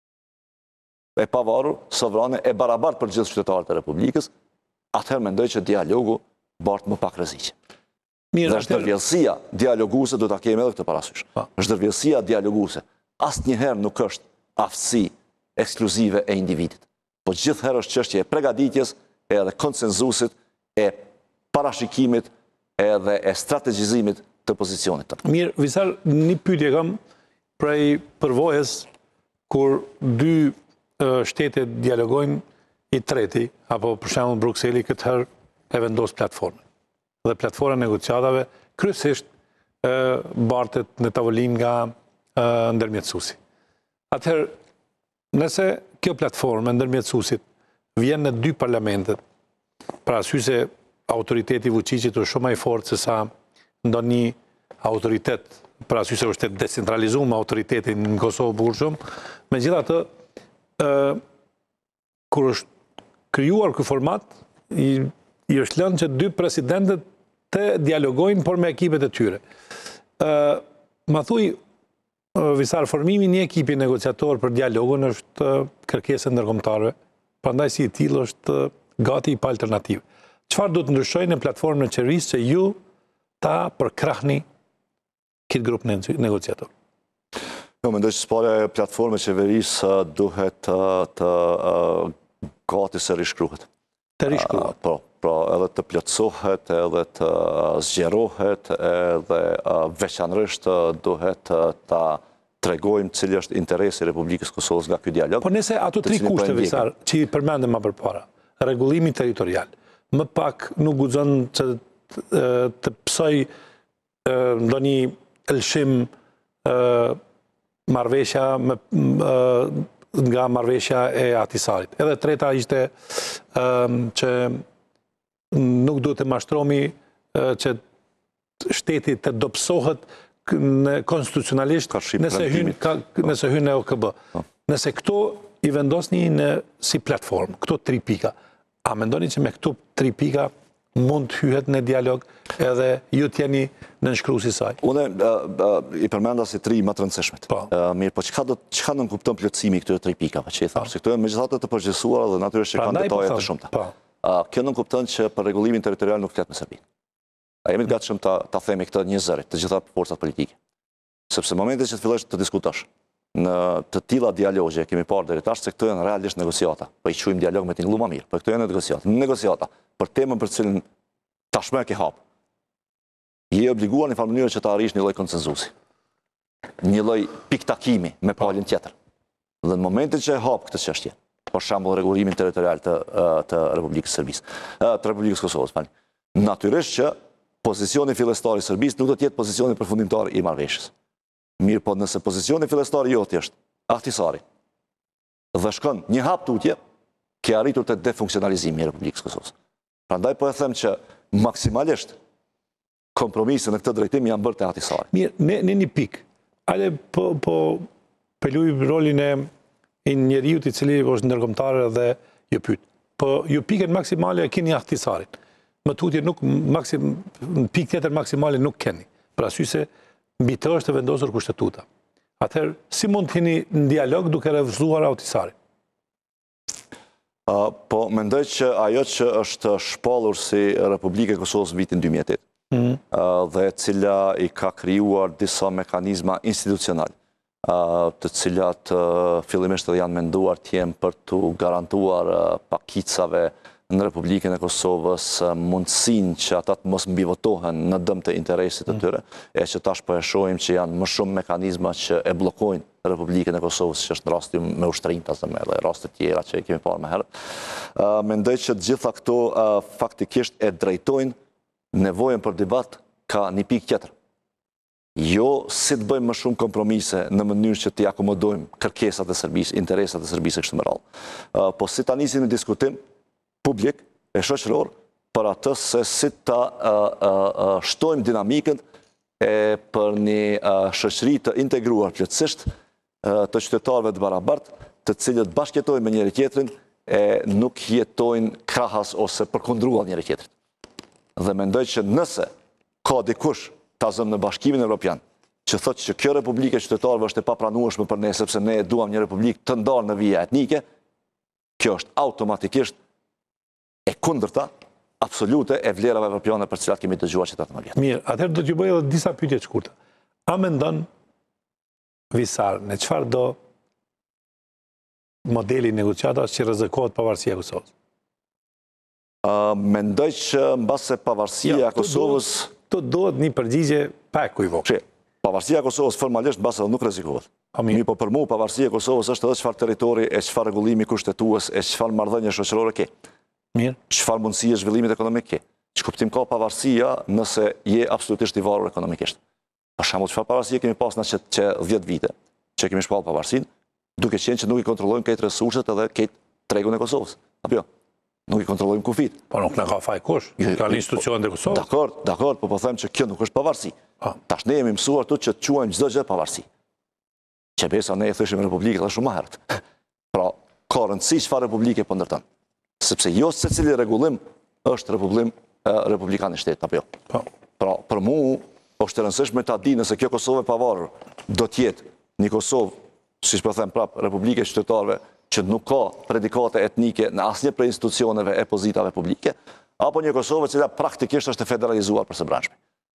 e pavarur, sovrane, e barabartë për gjithë qytetarët e Republikës, atëherë mendoj që dialogu bartë më pak rreziqe. Dhe zhdërvjelësia dialoguese do ta kemi edhe këtë parasysh. Zhdërvjelësia dialoguese asnjëherë nuk është aftësi ekskluzive e individit. Po gjithherë është çështje e përgatitjes, edhe konsenzusit, e parashikimit, edhe e strategjizimit të pozicionit tonë. Mirë, Visar, një pyetje kam prej përvojës kur dy shtete dialogojnë, i treti, apo për shembull Brukseli këtë herë e vendos platformën. Dhe platforma negociatave kryesisht bartet në tavolinë nga ndërmjetësuesi. Atëherë, nëse kjo platformë ndërmjetësuesit vjen në dy parlamentet, pra arsye se autoriteti fuqiqit është shumë më i fortë se sa ndonjë autoritet, pra arsye se është decentralizuar me autoritetin në Kosovë burgjum, megjithatë kur është krijuar ky format, i është lënë që dy presidentët të dialogojnë, por me ekipet e tyre. Ma thuj, Visar, formimi një ekipi negociator për dialogun është kërkesë e ndërkombëtarëve, prandaj si i tillë është gati i pa alternativë. Çfarë do të ndryshojë në platformën e qeverisë që ju ta përkrahni këtë grup negociator? Jo, mendoj që spara e platformës së qeverisë duhet të gati se rishkruhet. Të rishkruhet. Pra edhe të plotësohet, edhe të zgjerohet, edhe veçanërisht duhet ta tregojmë cili është interesi i Republikës Kosovës nga ky dialog. Po nëse ato tri kushte, Visar, që i përmendëm më përpara, rregullimi territorial, më pak nuk guxon që të psoj ndonjë lëshim marrëveshja nga marrëveshja e Ahtisarit. Edhe treta ishte që nuk duhet të mashtromi që shteti të dobësohet konstitucionalisht nëse hyn në OKB. Nëse këto i vendosni si platformë, këto 3 pika, a mendoni që me këto 3 pika mund të hyhet në dialog edhe ju t'jeni në nënshkruesi saj? Unë i përmenda si 3 më të rëndësishmet. Mirë, po çka nuk kupton plotësimi këtyre 3 pikave që i thash? Se këto janë megjithatë të përgjithësuara dhe natyrisht që kanë detaje të shumta. Kjo nuk kupton që për rregullimin territorial nuk flet me Serbinë. A jemi të gatshëm ta themi këtë një zëri, të gjitha forcat politike. Sepse momentin që të fillosh të diskutosh në të tilla dialogje, kemi parë deri tash se këto janë realisht negociata. Po i quajmë dialog me tingëllu më mirë, po këto janë negociata për temën për cilën tashmë ke hap. Je obliguar në farë mënyrë që të arrish një lloj konsenzusi. Një lloj piktakimi me palën tjetër. Dhe në momentin që e hap këtë çështje, për shembull rregullimin territorial të Republikës Serbisë, të Republikës Kosovës, natyrisht që pozicioni fillestar i Serbisë nuk do të jetë pozicioni përfundimtar i marrëveshjes. Mirë, po nëse pozicioni fillestar i joti është Ahtisari dhe shkon një hap tutje, ke arritur te defunksionalizimi i Republikës Kosovës. Prandaj po e them që maksimalisht kompromise në këtë drejtim janë bërë te Ahtisari. Mirë, në një pikë. Ale po peluj rolin e njeriut i cili është ndërkombëtar dhe ju pyet. Po ju pikën maksimale e keni Ahtisarin. Më tutje nuk pikë tjetër maksimale nuk keni. Për arsye se mbi të është vendosur kushtetuta. Atëherë, si mund të jeni në dialog duke refuzluar Ahtisarin? Po mendoj që ajo që është shpallur si Republika e Kosovës në vitin 2008, dhe cila i ka krijuar disa mekanizma institucional, të cilat fillimisht edhe janë menduar të jenë për të garantuar pakicave në Republikën e Kosovës mundësinë që ata të mos mbivotohen në dëm të interesit të tyre, e që tash po e shohim që janë më shumë mekanizma që e bllokojnë Republikën e Kosovës, që është në rasti me ushtrim edhe raste tjera që i kemi parë më herët. Mendoj që të gjitha këto faktikisht e drejtojnë nevojën për debat ka një pikë tjetër. Jo si të bëjmë më shumë kompromise në mënyrë që t'i akomodojmë kërkesat e Serbisë, interesat e Serbisë e kështu me radhë. Po si ta nisim në diskutim publik e shoqëror për atë se si ta shtojmë dinamikën për një shoqëri të integruar plotësisht të qytetarëve të barabartë, të cilët bashkëjetojnë me njëri tjetrin e nuk jetojnë krahas ose përkundruar njëri tjetrit. Dhe mendoj që nëse ka dikush ta zëmë në Bashkimin Evropian që thotë që kjo Republikë e qytetarëve është e papranueshme për ne sepse ne duam një Republikë të ndarë në vija etnike, kjo është automatikisht e kundërta absolute e vlerave evropiane për cilat kemi dëgjuar që 18 vjet. Mirë, atëherë do t'ju bëj edhe disa pyetje të shkurta. A mendon Visar në çfarë do modeli negociatash që rrezikohet pavarësia e Kosovës? Mendoj që mbase pavarësia e Kosovës... Të duhet një përgjigje pa ekivoke. Pavarësia e Kosovës formalisht mbase nuk rrezikohet. Mi po për mua pavarësia e Kosovës është edhe çfarë territori, e çfarë rregullimi kushtetues, e çfarë marrëdhënie shoqërore ke. Mirë. Çfarë mundësie zhvillimit ekonomik ke. Që kuptim ka pavarësia nëse je absolutisht i varur ekonomikisht. Për shembull, çfarë pavarësie kemi pas në që 10 vite që kemi shpallë pavarësinë, duke qenë që nuk i kontrollojmë këtë resurset edhe këtë tregun e Kosovës. Apo jo? Nuk i kontrollojmë kufit. Po nuk në ka faj kush, ka një institucion dhe Kosovë. Dakor, po them që kjo nuk është pavarësi. Tash ne jemi mësuar tu që të quajmë çdo gjë pavarësi. Që besa ne e thëshim Republikë dhe shumë më herët. Pra, ka rëndësi çfarë Republike po ndërton. Sepse jo secili rregullim është republikan i shtetit, apo jo. Pra, për mua është e rëndësishme ta di nëse kjo Kosovë e pavarur do të jetë një Kosovë, siç po them prap, Republike e qytetarëve që nuk ka predikate etnike në asnjë prej institucioneve e pozitave publike, apo një Kosovë e cila praktikisht është e federalizuar për së brendshme.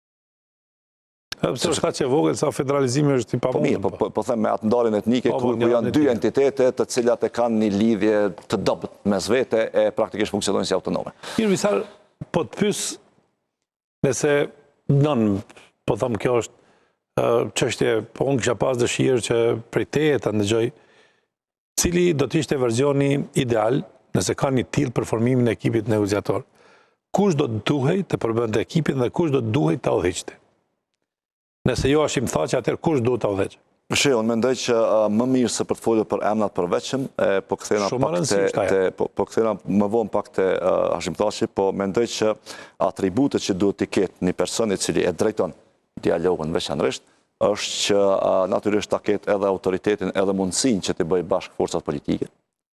Pse është që vogël sa federalizimi është i pamundur. Po them me atë ndarjen etnike ku janë dy entitete të cilat e kanë një lidhje të dobët mes vete e praktikisht funksionojnë si autonome. Mirë, Visar, po të pyes nëse po them kjo është çështje, po unë kisha pas dëshirë që prej teje ta ndëgjoj cili do të ishte verzioni ideal nëse ka një tillë për formimin e ekipit negociator. Kush do të duhej të përbënte ekipin dhe kush do të duhej ta udhëheqte? Nëse jo ashim tha që atëherë kush duhet ta udhëheqë? Unë mendoj që më mirë se për të folur për emrat përveçëm, po kthena më vonë pak te Hashim Thaçi, po mendoj që atributet që duhet të ketë një person i cili e drejton dialogun veçanërisht është që natyrisht ta ketë edhe autoritetin edhe mundësinë që të bëjë bashkë forcat politike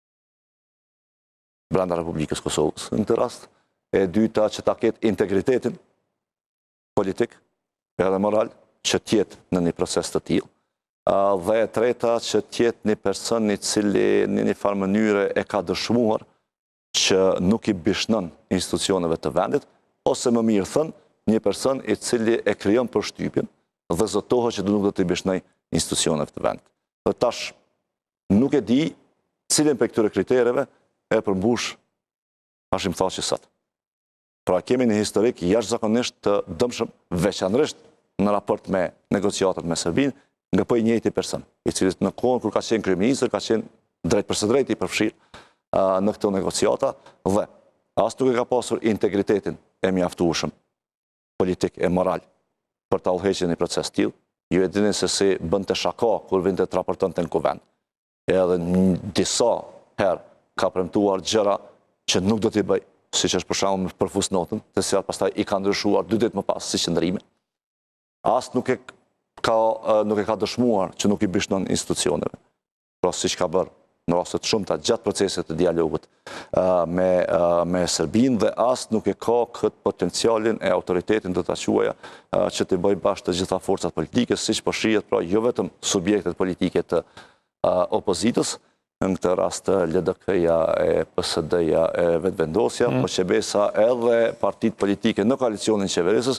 brenda Republikës Kosovës në këtë rast. E dyta që ta ketë integritetin politik edhe moral që tjetë në një proces të tillë. Dhe e treta që tjetë një person i cili në një farë mënyre e ka dëshmuar që nuk i bishnon institucioneve të vendit, ose më mirë thënë një person i cili e krijon përshtypjen dhe zotohet që nuk do të i bishnoj institucioneve të vendit. Dhe tash nuk e di cilin për këtyre kritereve e përmbush Hashim Thaçi sot. Pra kemi një historik jashtëzakonisht të dëmshëm, veçanërisht në raport me negociatat me Serbinë, nga po i njëjti person, i cili në kohën kur ka qenë kryeministër, ka qenë drejt për së drejti i përfshirë në këto negociata dhe as nuk e ka pasur integritetin e mjaftueshëm politik e moral për ta udhëhequr një proces tillë. Ju e dini se si bënte shaka kur vinte të raportonte në kuvend. Edhe disa herë ka premtuar gjëra që nuk do t'i bëj, siç është për shembull për fusnotën, të cilat pastaj i ka ndryshuar 2 ditë më pas si qëndrime. As nuk e ka dëshmuar që nuk i bishnon institucioneve. Pra siç ka bërë në raste të shumta gjatë procesit të dialogut me Serbinë dhe as nuk e ka këtë potencialin e autoritetin do ta quaja që të bëjë bashkë të gjitha forcat politike, siç po shihet, pra jo vetëm subjektet politike të opozitës, në këtë rast LDK-ja, e PSD-ja, e Vetëvendosja, po që besa edhe partitë politike në koalicionin qeverisës,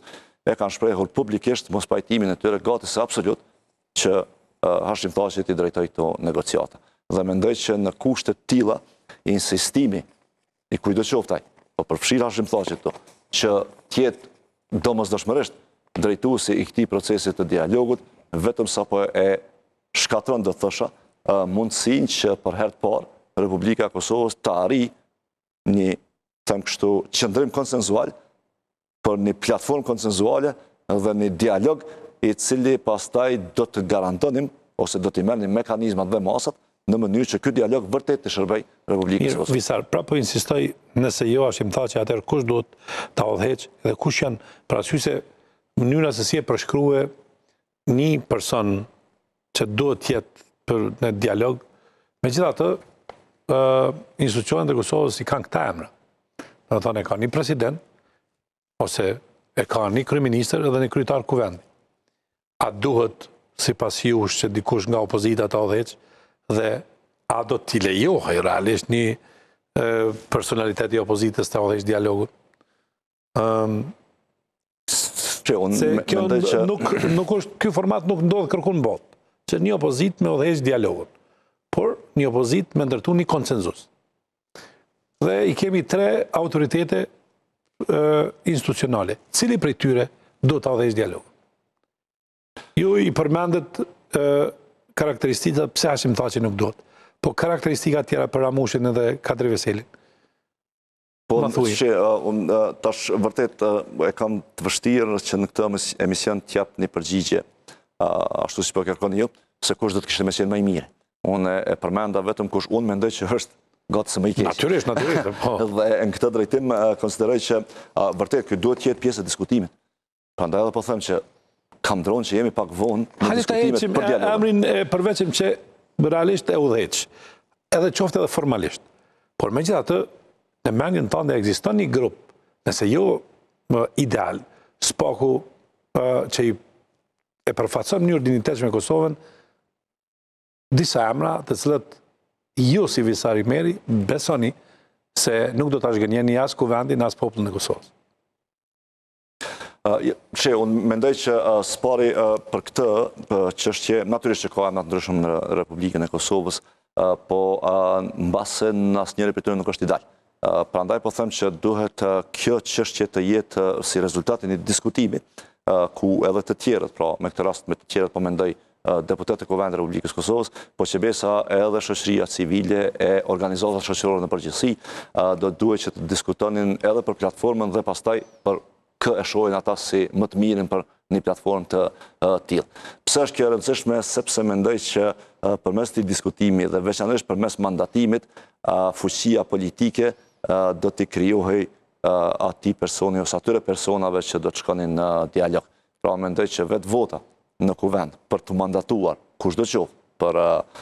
e kanë shprehur publikisht mos pajtimin e tyre gati se absolut që Hashim Thaçi t'i drejtoj këto negociata. Dhe mendoj që në kushte tilla insistimi i kujdo qoftaj, po përfshirë Hashim Thaçi këto, që tjetë domosdoshmërisht drejtuesi i këtij procesi të dialogut, vetëm sapo e shkatron do thosha mundësinë që për herë të parë Republika e Kosovës të arrijë një, them kështu, qëndrim konsenzual për një platformë konsenzuale dhe një dialog i cili pastaj do të garantonim ose do të merrnim mekanizmat dhe masat në mënyrë që ky dialog vërtet të shërbej Republikës së Kosovës. Visar, pra po insistoj, nëse jo Hashim Thaçi, atëherë kush duhet ta udhëheq dhe kush janë, pra sy se mënyra se si e përshkrue një person që duhet të jetë për në dialog, megjithatë institucionet e Kosovës i kanë këta emra. Do të thonë e ka një president ose e ka një kryeministër edhe një kryetar kuvendi. A duhet sipas jush që dikush nga opozita ta udhëheq dhe a do t'i lejohej realisht një personalitet i opozitës ta udhëheq dialogun? Ky format nuk ndodh kërkun në botë, që një opozit me udhëheq dialogun, por një opozit me ndërtu një konsenzus. Dhe i kemi 3 autoritete institucionale. Cili prej tyre do të udhëheq dialogun? Ju i përmendet karakteristikat pse Hashim Thaçi nuk duhet, po karakteristikat tjera për Ramushin edhe Kadri Veselin. Po, tash vërtet e kam të vështirë që në këtë emision të jap një përgjigje, ashtu si po kërkoni ju, se kush do të kishte më qenë më i mirë. Unë e përmenda vetëm kush unë mendoj që është gati se më i keq. Natyrisht. Dhe në këtë drejtim konsideroj që vërtet ky duhet të jetë pjesë e diskutimit. Prandaj edhe po them që kam dronë që jemi pak vonë në diskutimet për dialogun. Emrin e përveçim që realisht e udhëheq, edhe qoftë edhe formalisht. Por megjithatë, në mendjen tënde ekziston një grup, nëse jo ideal, spaku që e përfaqëson në mënyrë dinjitetshme Kosovën, disa emra të cilët ju si Visar Imeri besoni se nuk do ta zhgënjeni as kuvendin as popullin e Kosovës. Unë mendoj që spari për këtë çështje, natyrisht që ka emra të ndryshëm në Republikën e Kosovës, po mbase në asnjëri prej tyre nuk është ideal. Prandaj po them që duhet kjo çështje të jetë si rezultati i një diskutimi ku edhe të tjerët, pra me këtë rast me të tjerët po mendoj deputetë e Kuvendit të Republikës Kosovës, po që besa edhe shoqëria civile e organizatat shoqërore në përgjithësi do duhet që të diskutonin edhe për platformën dhe pastaj për kë e shohin ata si më të mirën për një platformë të tillë. Pse është kjo e rëndësishme? Sepse mendoj që përmes këtij diskutimi dhe veçanërisht përmes mandatimit, fuqia politike do t'i krijohej atij personi ose atyre personave që do të shkonin në dialog. Pra mendoj që vetë vota në kuvend për të mandatuar kushdo qoftë për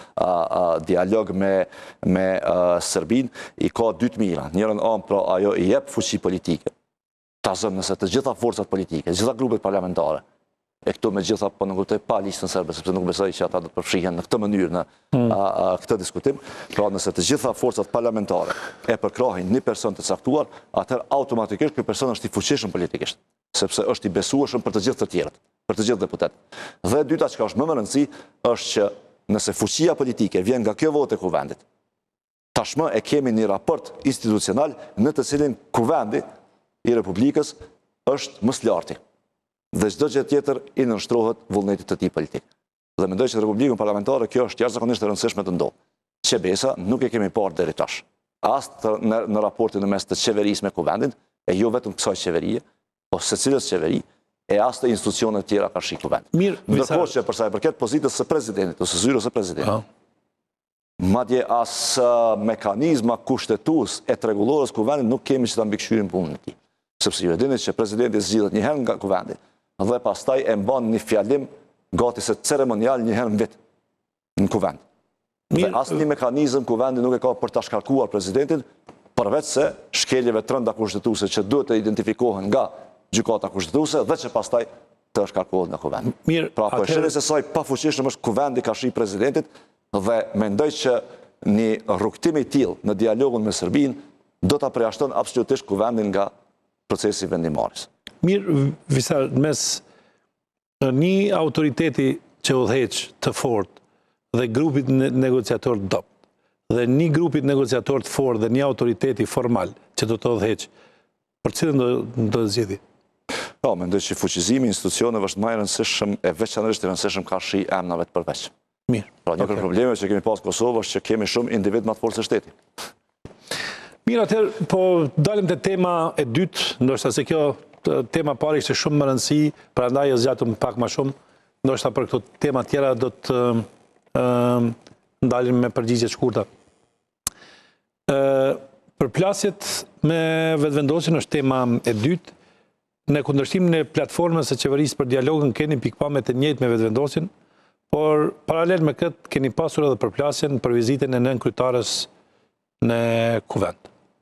dialog me Serbinë i ka 2 të mira. Njërën anë pra ajo i jep fuqi politike. Ta zëmë nëse të gjitha forcat politike, gjitha grupet parlamentare, e këtu me gjitha po nuk kuptoj pa listën serbe, sepse nuk besoj që ata do të përfshihen në këtë mënyrë në këtë diskutim, pra nëse të gjitha forcat parlamentare e përkrahin një person të caktuar, atëherë automatikisht ky person është i fuqishëm politikisht, sepse është i besueshëm për të gjithë të tjerët, për të gjithë deputetët. Dhe e dyta çka është më e rëndësishme është që nëse fuqia politike vjen nga kjo votë e kuvendit, tashmë e kemi një raport institucional në të cilin kuvendi i Republikës është më së larti. Dhe çdo gjë tjetër i nënshtrohet vullnetit të tij politik. Dhe mendoj që në Republikën Parlamentare kjo është jashtëzakonisht e rëndësishme të ndodhë. Qebesa nuk e kemi parë deri tash. As në raportin në mes të qeverisë me kuvendin, e jo vetëm kësaj qeverie, po secilës qeveri, e as të institucionet tjera ka shi kuvend. Ndërkohë që përsa e përket pozitës së presidentit ose zyrës së presidentit, madje as mekanizma kushtetues e rregullorës kuvendit nuk kemi që ta mbikëqyrim punën e tij. Sepse ju e dini që presidenti zgjidhet një herë nga kuvendi dhe pastaj e mban një fjalim gati se ceremonial një herë në vit në kuvend. Dhe asnjë mekanizëm kuvendi nuk e ka për ta shkarkuar presidentin, përveç se shkeljeve të rënda kushtetuese që duhet të identifikohen nga gjykata kushtetuese dhe që pastaj të shkarkohet nga kuvendi. Pra po e shihni se sa i pafuqishëm është kuvendi ka shi presidentit dhe mendoj që një rrugtim i tillë në dialogun me Serbinë do ta përjashton absolutisht kuvendin nga procesi vendimarrjes. Mirë, Visar, mes një autoriteti që udhëheq të fortë dhe grupit negociator të dobët, dhe një grupit negociator të fortë dhe një autoriteti formal që do të udhëheq, për cilën do të zgjidhni? Po, mendoj që fuqizimi i institucioneve është më i rëndësishëm e veçanërisht i rëndësishëm ka shi emrave të përveç. Mirë. Pra një për problemeve që kemi pas Kosovë është që kemi shumë individ më të fortë se shteti. Mirë, atëherë, po dalim te tema e dytë, ndoshta se kjo tema parë ishte shumë më rëndësi, prandaj e zgjatëm pak më shumë, ndoshta për këto tema tjera do të ndalim me përgjigje të shkurta. Përplasjet me vetëvendosjen është tema e dytë. Në kundërshtim në platformës së qeverisë për dialogën keni pikpamje të njëjtë me vetëvendosjen, por paralel me këtë keni pasur edhe përplasjen për vizitën e nënkryetares në kuvend.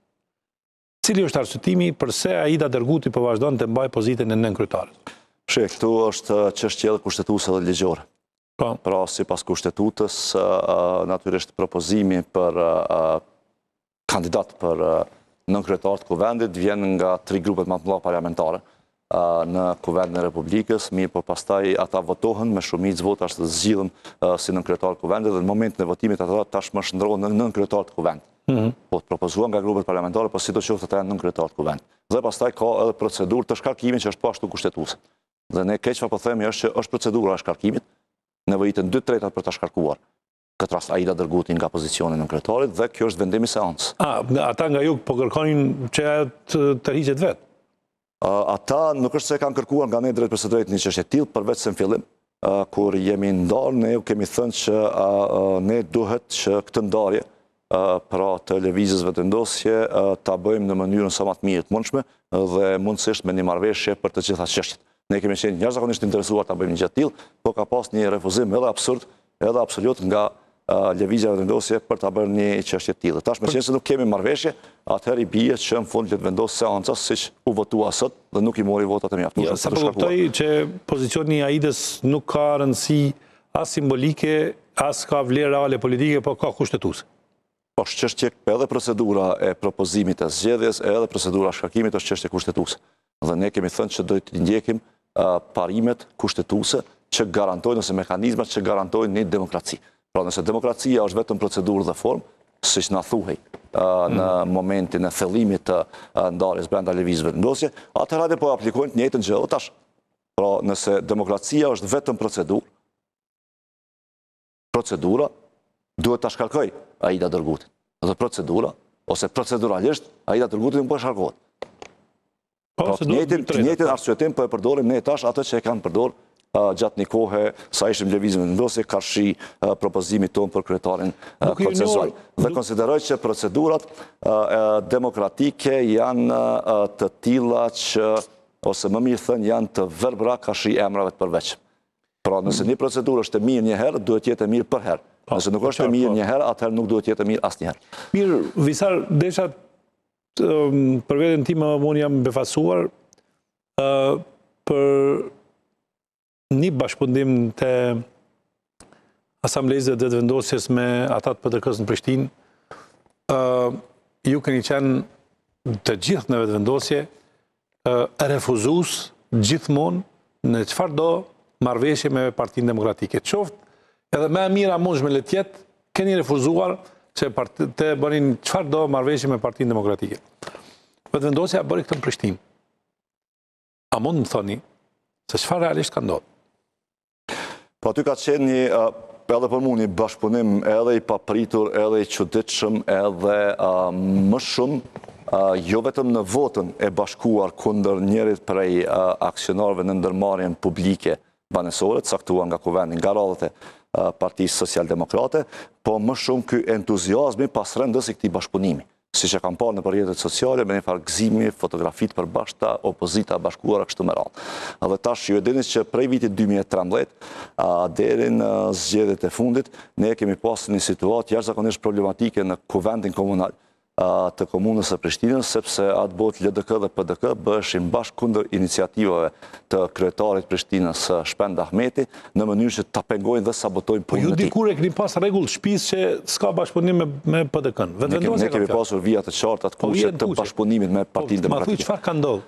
Cili është arsyetimi pse Aida Derguti po vazhdon të mbajë pozitën e nënkryetares? Këtu është çështje edhe kushtetuese dhe ligjore. Pra, sipas kushtetutës, natyrisht propozimi për kandidat për nënkryetar të kuvendit vjen nga 3 grupet më të mëdha parlamentare në kuvendin e Republikës, mirë po pastaj ata votohen me shumicë votash të zgjidhen si nënkryetar të kuvendit dhe në momentin e votimit ata tashmë shndrohen në nënkryetar të kuvendit. Po të propozuan nga grupet parlamentare, po sidoqoftë ata janë nënkryetar të kuvendit. Dhe pastaj ka edhe procedurë të shkarkimit që është po ashtu kushtetuese. Dhe ne keq çfarë po themi është që është procedura e shkarkimit, nevojiten 2/3 për ta shkarkuar këtë rast Aida Derguti nga pozicioni nënkryetarit dhe kjo është vendimi i seancës. Ata nga ju po kërkonin që ajo të tërhiqet vetë? Ata nuk është se kanë kërkuar nga ne drejt për së drejt një çështje tillë, përveç se në fillim, kur jemi ndarë, ne kemi thënë që ne duhet që këtë ndarje, pra të lëvizjes vetëvendosje, ta bëjmë në mënyrën sa më të mirë të mundshme dhe mundësisht me një marrëveshje për të gjitha çështjet. Ne kemi qenë jashtëzakonisht interesuar ta bëjmë një gjë të tillë, por ka pas një refuzim edhe absurd, edhe absolut nga lëvizja vetëvendosje për ta bërë një çështje të tillë. Tash me qenë se nuk kemi marrëveshje, atëherë i bie që në fund le të vendosë seanca siç u votua sot dhe nuk i mori votat e mjaftueshme. Sa po kuptoj që pozicioni i Aidës nuk ka rëndësi as simbolike, as ka vlerë reale politike, po ka kushtetuese. Po çështje edhe procedura e propozimit të zgjedhjes, edhe procedura e shkarkimit është çështje kushtetuese. Dhe ne kemi thënë që do të ndjekim parimet kushtetuese që garantojnë ose mekanizmat që garantojnë një demokraci. Pra nëse demokracia është vetëm procedurë dhe formë, siç na thuhej në momentin e fillimit të ndarjes brenda lëvizjes vetëvendosje, atëherë po aplikojnë të njëjtën gjë tash. Pra nëse demokracia është vetëm procedurë, procedura duhet ta shkarkoj Aida Dergutin. Dhe procedura ose proceduralisht Aida Derguti nuk po shkarkohet. Të njëjtin arsyetim po e përdorim ne tash atë që e kanë përdorur gjatë një kohe sa ishim lëvizje vetëvendosje karshi propozimit tonë për kryetarin procesual. Dhe konsideroj që procedurat demokratike janë të tilla që, ose më mirë thënë, janë të verbra karshi emrave të përveç. Pra nëse një procedurë është e mirë një herë, duhet jetë e mirë për herë. Nëse nuk është e mirë një herë, atëherë nuk duhet jetë e mirë asnjëherë. Mirë, Visar, desha për veten time unë jam befasuar për një bashkëpundim të asamblejës dhe vetëvendosjes me ata të PDK-s në Prishtinë. Ju keni qenë të gjithë në vetëvendosje refuzues gjithmonë në çfarëdo marrëveshje me Partinë Demokratike. Qoftë edhe më e mira mundshme le të jetë, keni refuzuar që të bënin çfarëdo marrëveshje me Partinë Demokratike. Vetëvendosja bëri këtë në Prishtinë. A mund të thoni se çfarë realisht ka ndodhur? Po aty ka qenë një, edhe për mu, një bashkëpunim edhe i papritur, edhe i çuditshëm, edhe më shumë, jo vetëm në votën e bashkuar kundër njërit prej aksionarëve në ndërmarrjen publike banesore, caktuar nga kuvendi, nga radhët e Partisë Socialdemokrate, po më shumë ky entuziazmi pas rëndës i këtij bashkëpunimi. Siç e kam parë në rrjetet sociale, me një farë gëzimi, fotografit përbashkëta, opozita bashkuara kështu me radhë. Dhe tash ju e dini që prej vitit 2013 deri në zgjedhjet e fundit, ne kemi pasur një situatë jashtëzakonisht problematike në kuvendin komunal të komunës së Prishtinës, sepse atë botë LDK dhe PDK bëheshin bashkë kundër iniciativave të kryetarit Prishtinës Shpend Ahmeti në mënyrë që ta pengojnë dhe sabotojnë punën e tij. Po ju dikur e keni pas rregull shtëpisë që s'ka bashkëpunim me PDK-n. Ne kemi pasur vija të qarta të kuqe të bashkëpunimit me Partinë Demokratike. Ma thuaj çfarë ka ndodhur?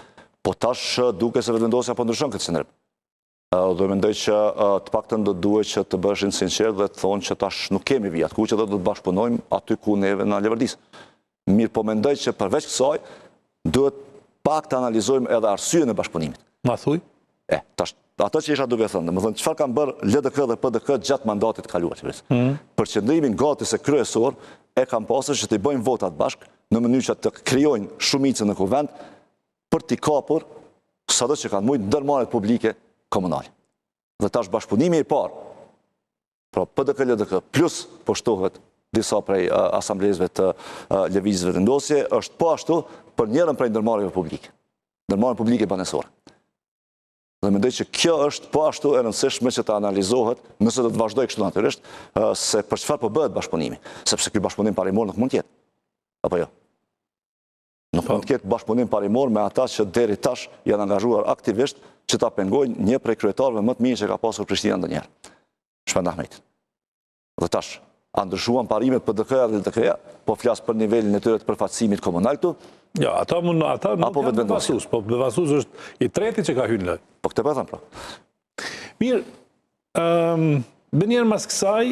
Po tash duke se vetëvendosja po ndryshon këtë scenario. Do mendoj që të paktën do duhet që të bëshin sinqert dhe të thonë që tash nuk kemi vijat, ku që do të bashkëpunojmë aty ku neve në levërdisë. Mirë, po mendoj që përveç kësaj duhet pak të analizojmë edhe arsyen e bashkëpunimit. Ma thuj? Tash ato që isha duke thënë, domethënë çfarë kanë bërë LDK dhe PDK gjatë mandatit të kaluar qeverisë. Përqendrimin gati se kryesor e kanë pasur që të bëjnë votat bashkë në mënyrë që të krijojnë shumicën në kuvend për t'i kapur sado që kanë mujtë ndërmarrjet publike komunale. Dhe tash bashkëpunimi i parë, pra PDK-LDK plus po shtohet disa prej asamblezëve të lëvizjeve vendosje, është po ashtu për njërin prej ndërmarrjeve publike. Ndërmarrje publike banesore. Dhe mendoj që kjo është po ashtu e rëndësishme që të analizohet, nëse do të vazhdoj kështu natyrisht, se për çfarë po bëhet bashkëpunimi, sepse ky bashkëpunim parimor nuk mund të jetë. Apo jo? Nuk mund të ketë bashkëpunim parimor me ata që deri tash janë angazhuar aktivisht që ta pengojnë një prej kryetarëve më të mirë që ka pasur Prishtina ndonjëherë. Shpend Ahmeti. Dhe tash, a ndryshuan parimet PDK-ja dhe LDK-ja, po flas për nivelin e tyre të përfaqësimit komunal këtu? Ja, ata nuk janë bevasus, po bevasus është i treti që ka hyrë lëj. Po këtë përtham, pra. Mirë, bënjerë mas kësaj,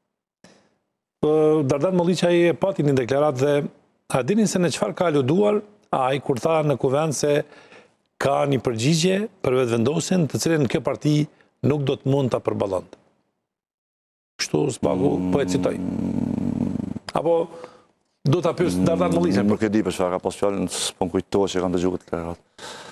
Dardan Molliqa e pati një deklarat dhe a dinin se në çfarë ka aluduar ai kur tha në kuvend se ka një përgjigje për vetëvendosjen të cilën kjo parti nuk do të mund ta përballonte. Kështu s'pagu, po e citoj. Apo do ta pyes Dardan Molliqa. Nuk e di për çfarë ka pas fjalën, s'po kujtohet që kanë dëgjuar këtë deklaratë.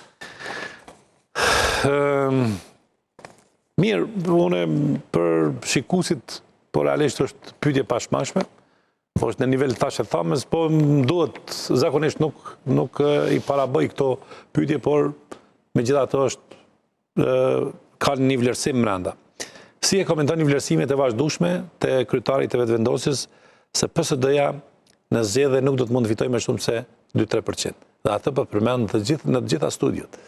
Mirë, unë për shikuesit, po realisht është pyetje pashmashme, po është në nivel tash e thamës, po më duhet zakonisht nuk i parabëj këto pyetje, por megjithatë është ka një vlerësim brenda. Si e komentoni vlerësimet e vazhdueshme të kryetarit të vetëvendosjes se PSD-ja në zgjedhje nuk do të mund të fitojë më shumë se 2-3%. Dhe atë po përmend në të gjitha studiot.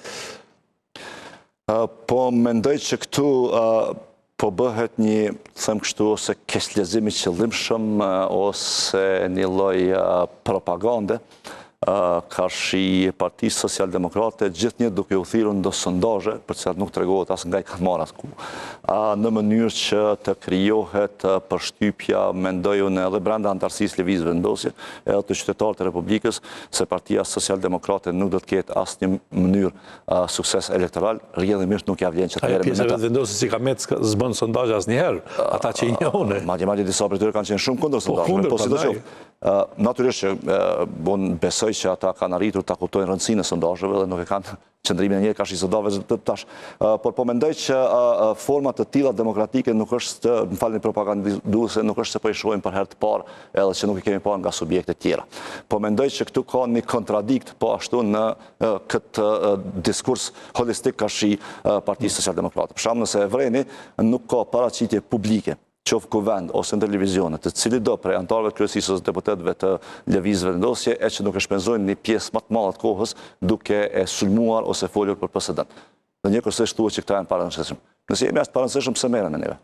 Po mendoj që këtu po bëhet një, them kështu, ose keqlezim i qëllimshëm ose një lloj propagande karshi Partisë Socialdemokrate, gjithnjë duke u thirrur ndo sondazhe, për cilat nuk tregohet as nga i kanë marrë asku, në mënyrë që të krijohet përshtypja, mendoj unë edhe brenda antarësisë lëvizjeve vendosje, edhe të qytetarët e Republikës, se Partia Socialdemokrate nuk do të ketë asnjë mënyrë sukses elektoral, rrjedhimisht nuk ja vlen që të merrem me Pjesë e vendosjes si Kamet s'bën sondazhe asnjëherë, ata që i njohun. Madje disa prej tyre kanë qenë shumë kundër sondazheve, po sidoqoftë. Natyrisht që unë besoj që ata kanë arritur ta kuptojnë rëndësinë e sondazheve dhe nuk e kanë qëndrimin e njëjtë kashë i sondazheve të tash. Por po mendoj që forma të tilla demokratike nuk është, më falni propaganduese, nuk është se po i shohim për herë të parë, edhe që nuk i kemi parë nga subjekte tjera. Po mendoj që këtu ka një kontradikt po ashtu në këtë diskurs holistik kashë i Partisë Socialdemokrate. Për shembull, nëse e vreni, nuk ka paraqitje publike qoftë kuvend ose në televizione, të cili do prej antarëve të kryesisë ose deputetëve të lëvizjeve vendosje e që nuk e shpenzojnë një pjesë më të madhe të kohës duke e sulmuar ose folur për PSD-n. Dhe njëkohësisht thuhet që këta janë parëndësishëm. Nëse jemi as të parëndësishëm, pse merren me neve?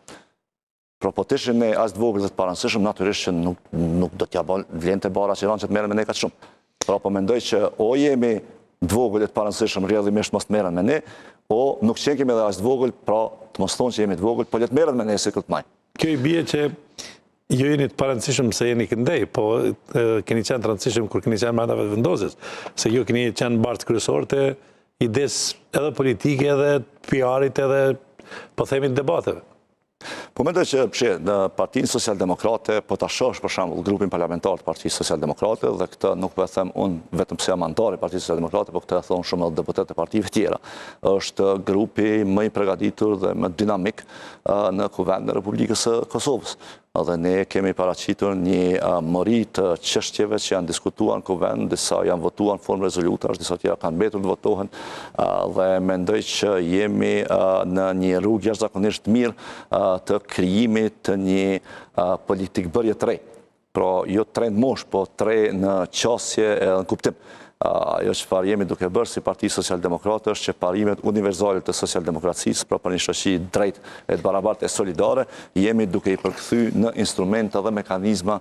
Pra po të ishin ne as të vogël dhe të parëndësishëm, natyrisht që nuk do t'ja vlen të bara që janë që të merren me ne kaq shumë. Pra po mendoj që o jemi të vogël dhe të parëndësishëm, rrjedhimisht mos merren me ne, o nuk qenkemi edhe as të vogël, pra të mos thonë që jemi të vogël, po le të merren me ne si këtë maj. Kjo i bie që jo jeni të parëndësishëm se jeni këndej, po keni qenë të rëndësishëm kur keni qenë brenda vetëvendosjes, se ju keni qenë bartë kryesor të idesë edhe politike, edhe PR-it, edhe po themi debateve. Po mendoj që në Partinë Socialdemokrate, po ta shohësh për shembull grupin parlamentar të Partisë Socialdemokrate, dhe këtë nuk po e them unë vetëm se jam antar i Partisë Socialdemokrate, po këtë e thon shumë edhe deputetë të partive tjera. Është grupi më i përgatitur dhe më dinamik në kuvendin e Republikës së Kosovës. Dhe ne kemi paraqitur një mori të çështjeve që janë diskutuar në kuvend, disa janë votuar në formë rezolutash, disa tjera kanë mbetur të votohen, dhe mendoj që jemi në një rrugë jashtëzakonisht mirë të krijimit të një politikë bërje të re. Pra jo trend mosh, po tre në qasje e në kuptim. Ajo çfarë jemi duke bërë si Parti Socialdemokrate është që parimet universale të socialdemokracisë, pra për një shoqëri drejt e të barabartë e solidare, jemi duke i përkthy në instrumenta dhe mekanizma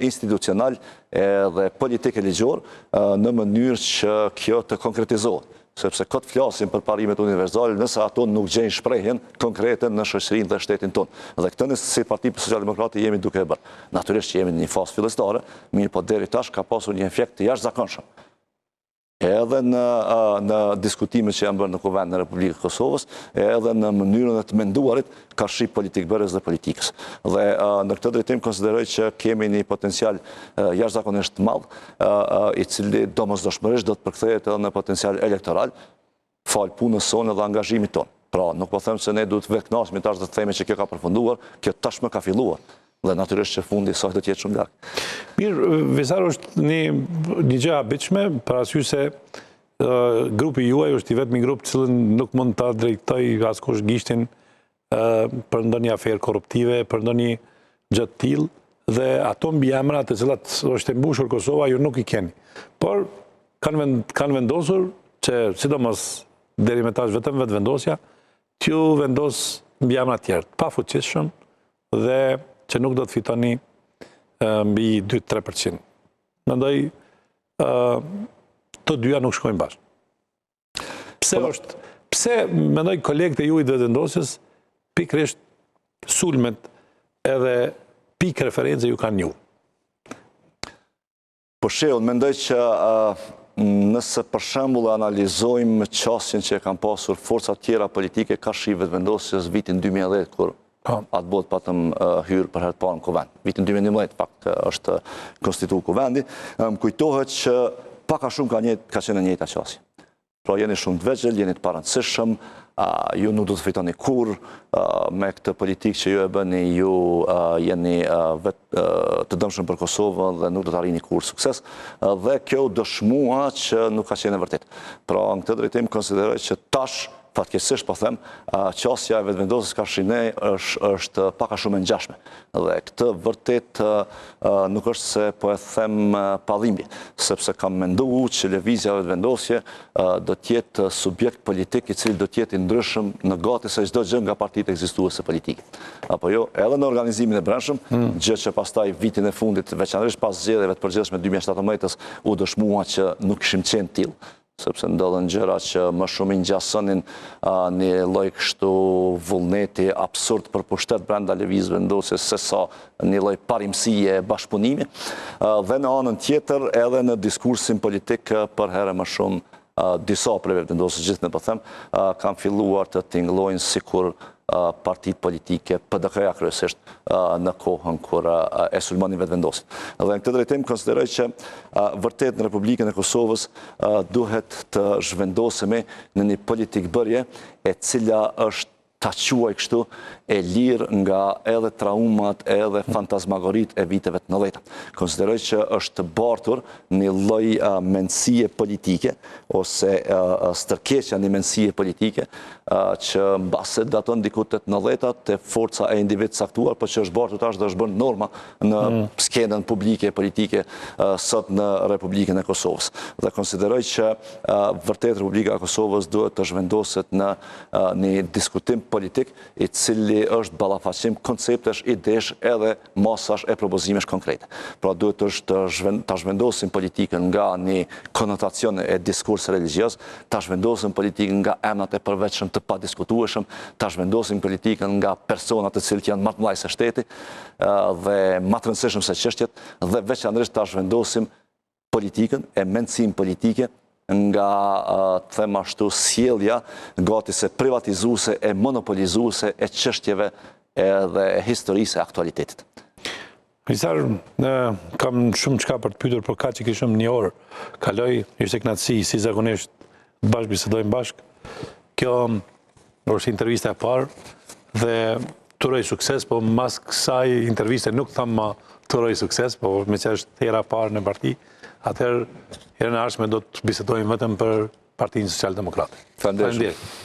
institucional dhe politike ligjor në mënyrë që kjo të konkretizohet. sepse këtë flasim për parimet universale nëse ato nuk gjejnë shprehjen konkrete në shoqërinë dhe shtetin tonë. Dhe këtë si Parti Socialdemokrati jemi duke e bërë. Natyrisht që jemi në një fazë fillestare, mirë po deri tash ka pasur një efekt të jashtëzakonshëm. Edhe në diskutimet që janë bërë në Kuvend në Republikën e Kosovës, edhe në mënyrën e të menduarit ka shqip politikbërës dhe politikës. Dhe në këtë drejtim konsideroj që kemi një potencial jashtëzakonisht madh, i cili domosdoshmërisht do të përkthehet edhe në potencial elektoral, fal punës sonë dhe angazhimit tonë. Pra, nuk po them se ne duhet vetëknaqemi tash të themi që kjo ka përfunduar, kjo tashmë ka filluar. Dhe natyrisht që fundi i saj do të jetë shumë larg. Mirë, Visar, është një gjë e habitshme, për arsye se grupi juaj është i vetmi grup cilën nuk mund ta drejtoj askush gishtin për ndonjë aferë korruptive, për ndonjë gjë të tillë, dhe ato mbiemra të cilat është e mbushur Kosova ju nuk i keni. Por kanë vendosur që sidomos deri me tash vetëm vetëvendosja, t'ju vendos mbiemra të tjerë, pa fuqishëm dhe që nuk do të fitoni mbi 2-3%. Mendoj të dyja nuk shkojnë bashkë. Pse mendoj kolegët e juaj të vetëvendosjes pikërisht sulmet edhe pikë referencë ju kanë ju? Për shembull, mendoj që nëse për shembull analizojmë qasjen që e kanë pasur forcat tjera politike ka shi vetëvendosjes vitin 2010 kur atë botë patëm hyrë për herë të parë në Kuvend. Vitin 2011 pak është konstituu Kuvendi, më kujtohet që pak a shumë ka qenë në njëjta qasje. Pra jeni shumë të vegjël, jeni të parëndësishëm, ju nuk do të fitoni kurrë me këtë politikë që ju e bëni, ju jeni të dëmshëm për Kosovën dhe nuk do të arrini kurrë sukses, dhe kjo dëshmua që nuk ka qenë e vërtetë. Pra në këtë drejtim konsideroj që tash fatkeqësisht po them, qasja e vetëvendosjes ka shine është pak a shumë e ngjashme. Dhe këtë vërtet nuk është se po e them pa dhimbje, sepse kam menduar që lëvizja e vetëvendosje do të jetë subjekt politik i cili do të jetë i ndryshëm në gati se çdo gjë nga partitë ekzistuese politike. Apo jo, edhe në organizimin e brendshëm, gjë që pastaj vitin e fundit, veçanërisht pas zgjedhjeve të përgjithshme 2017-s, u dëshmua që nuk kishim qenë tillë, sepse ndodhen gjëra që më shumë i ngjasonin një lloj kështu vullneti absurd për pushtet brenda lëvizjes vendosjes se sa një lloj parimësie bashkëpunimi, dhe në anën tjetër edhe në diskursin politik për herë më shumë disa prej vetëvendosjes, gjithë ne po them, kanë filluar të tingëllojnë sikur partitë politike, PDK-ja kryesisht, në kohën kur e sulmonin vetëvendosjen. Dhe në këtë drejtim konsideroj që vërtet në Republikën e Kosovës duhet të zhvendosemi në një politikbërje e cila është ta quaj kështu e lirë nga edhe traumat edhe fantazmagorit e viteve të 90. Konsideroj që është bartur një lloj mendësie politike ose stërkeqja një mendësie politike që mbase daton diku te 90-tat te forca e individ caktuar, por që është bartur tash dhe është bërë norma në skenën publike e politike sot në Republikën e Kosovës. Dhe konsideroj që vërtet Republika e Kosovës duhet të zhvendoset në një diskutim politik i cili është ballafaqim konceptesh, idesh edhe masash e propozimesh konkrete. Pra duhet të zhvendosim politikën nga një konotacion e diskurs religios, ta zhvendosim politikën nga emrat e përveçshëm të padiskutueshëm, ta zhvendosim politikën nga personat të cilët janë më të mëdhenj se shteti dhe më të rëndësishëm se çështjet, dhe veçanërisht ta zhvendosim politikën e mendësinë politike nga të them ashtu sjellja gati se privatizuese e monopolizuese e çështjeve edhe historisë e aktualitetit. Visar, kam shumë çka për të pyetur, por kaq që kishëm një orë. Kaloi, ishte kënaqësi, si zakonisht bashkë bisedojmë bashkë. Kjo është intervista e parë dhe të uroj sukses, po mas kësaj interviste nuk tham më të uroj sukses, po me që është hera parë në parti, atëherë herën e ardhshme do të bisedojmë vetëm për Partinë Socialdemokrate. Faleminderit.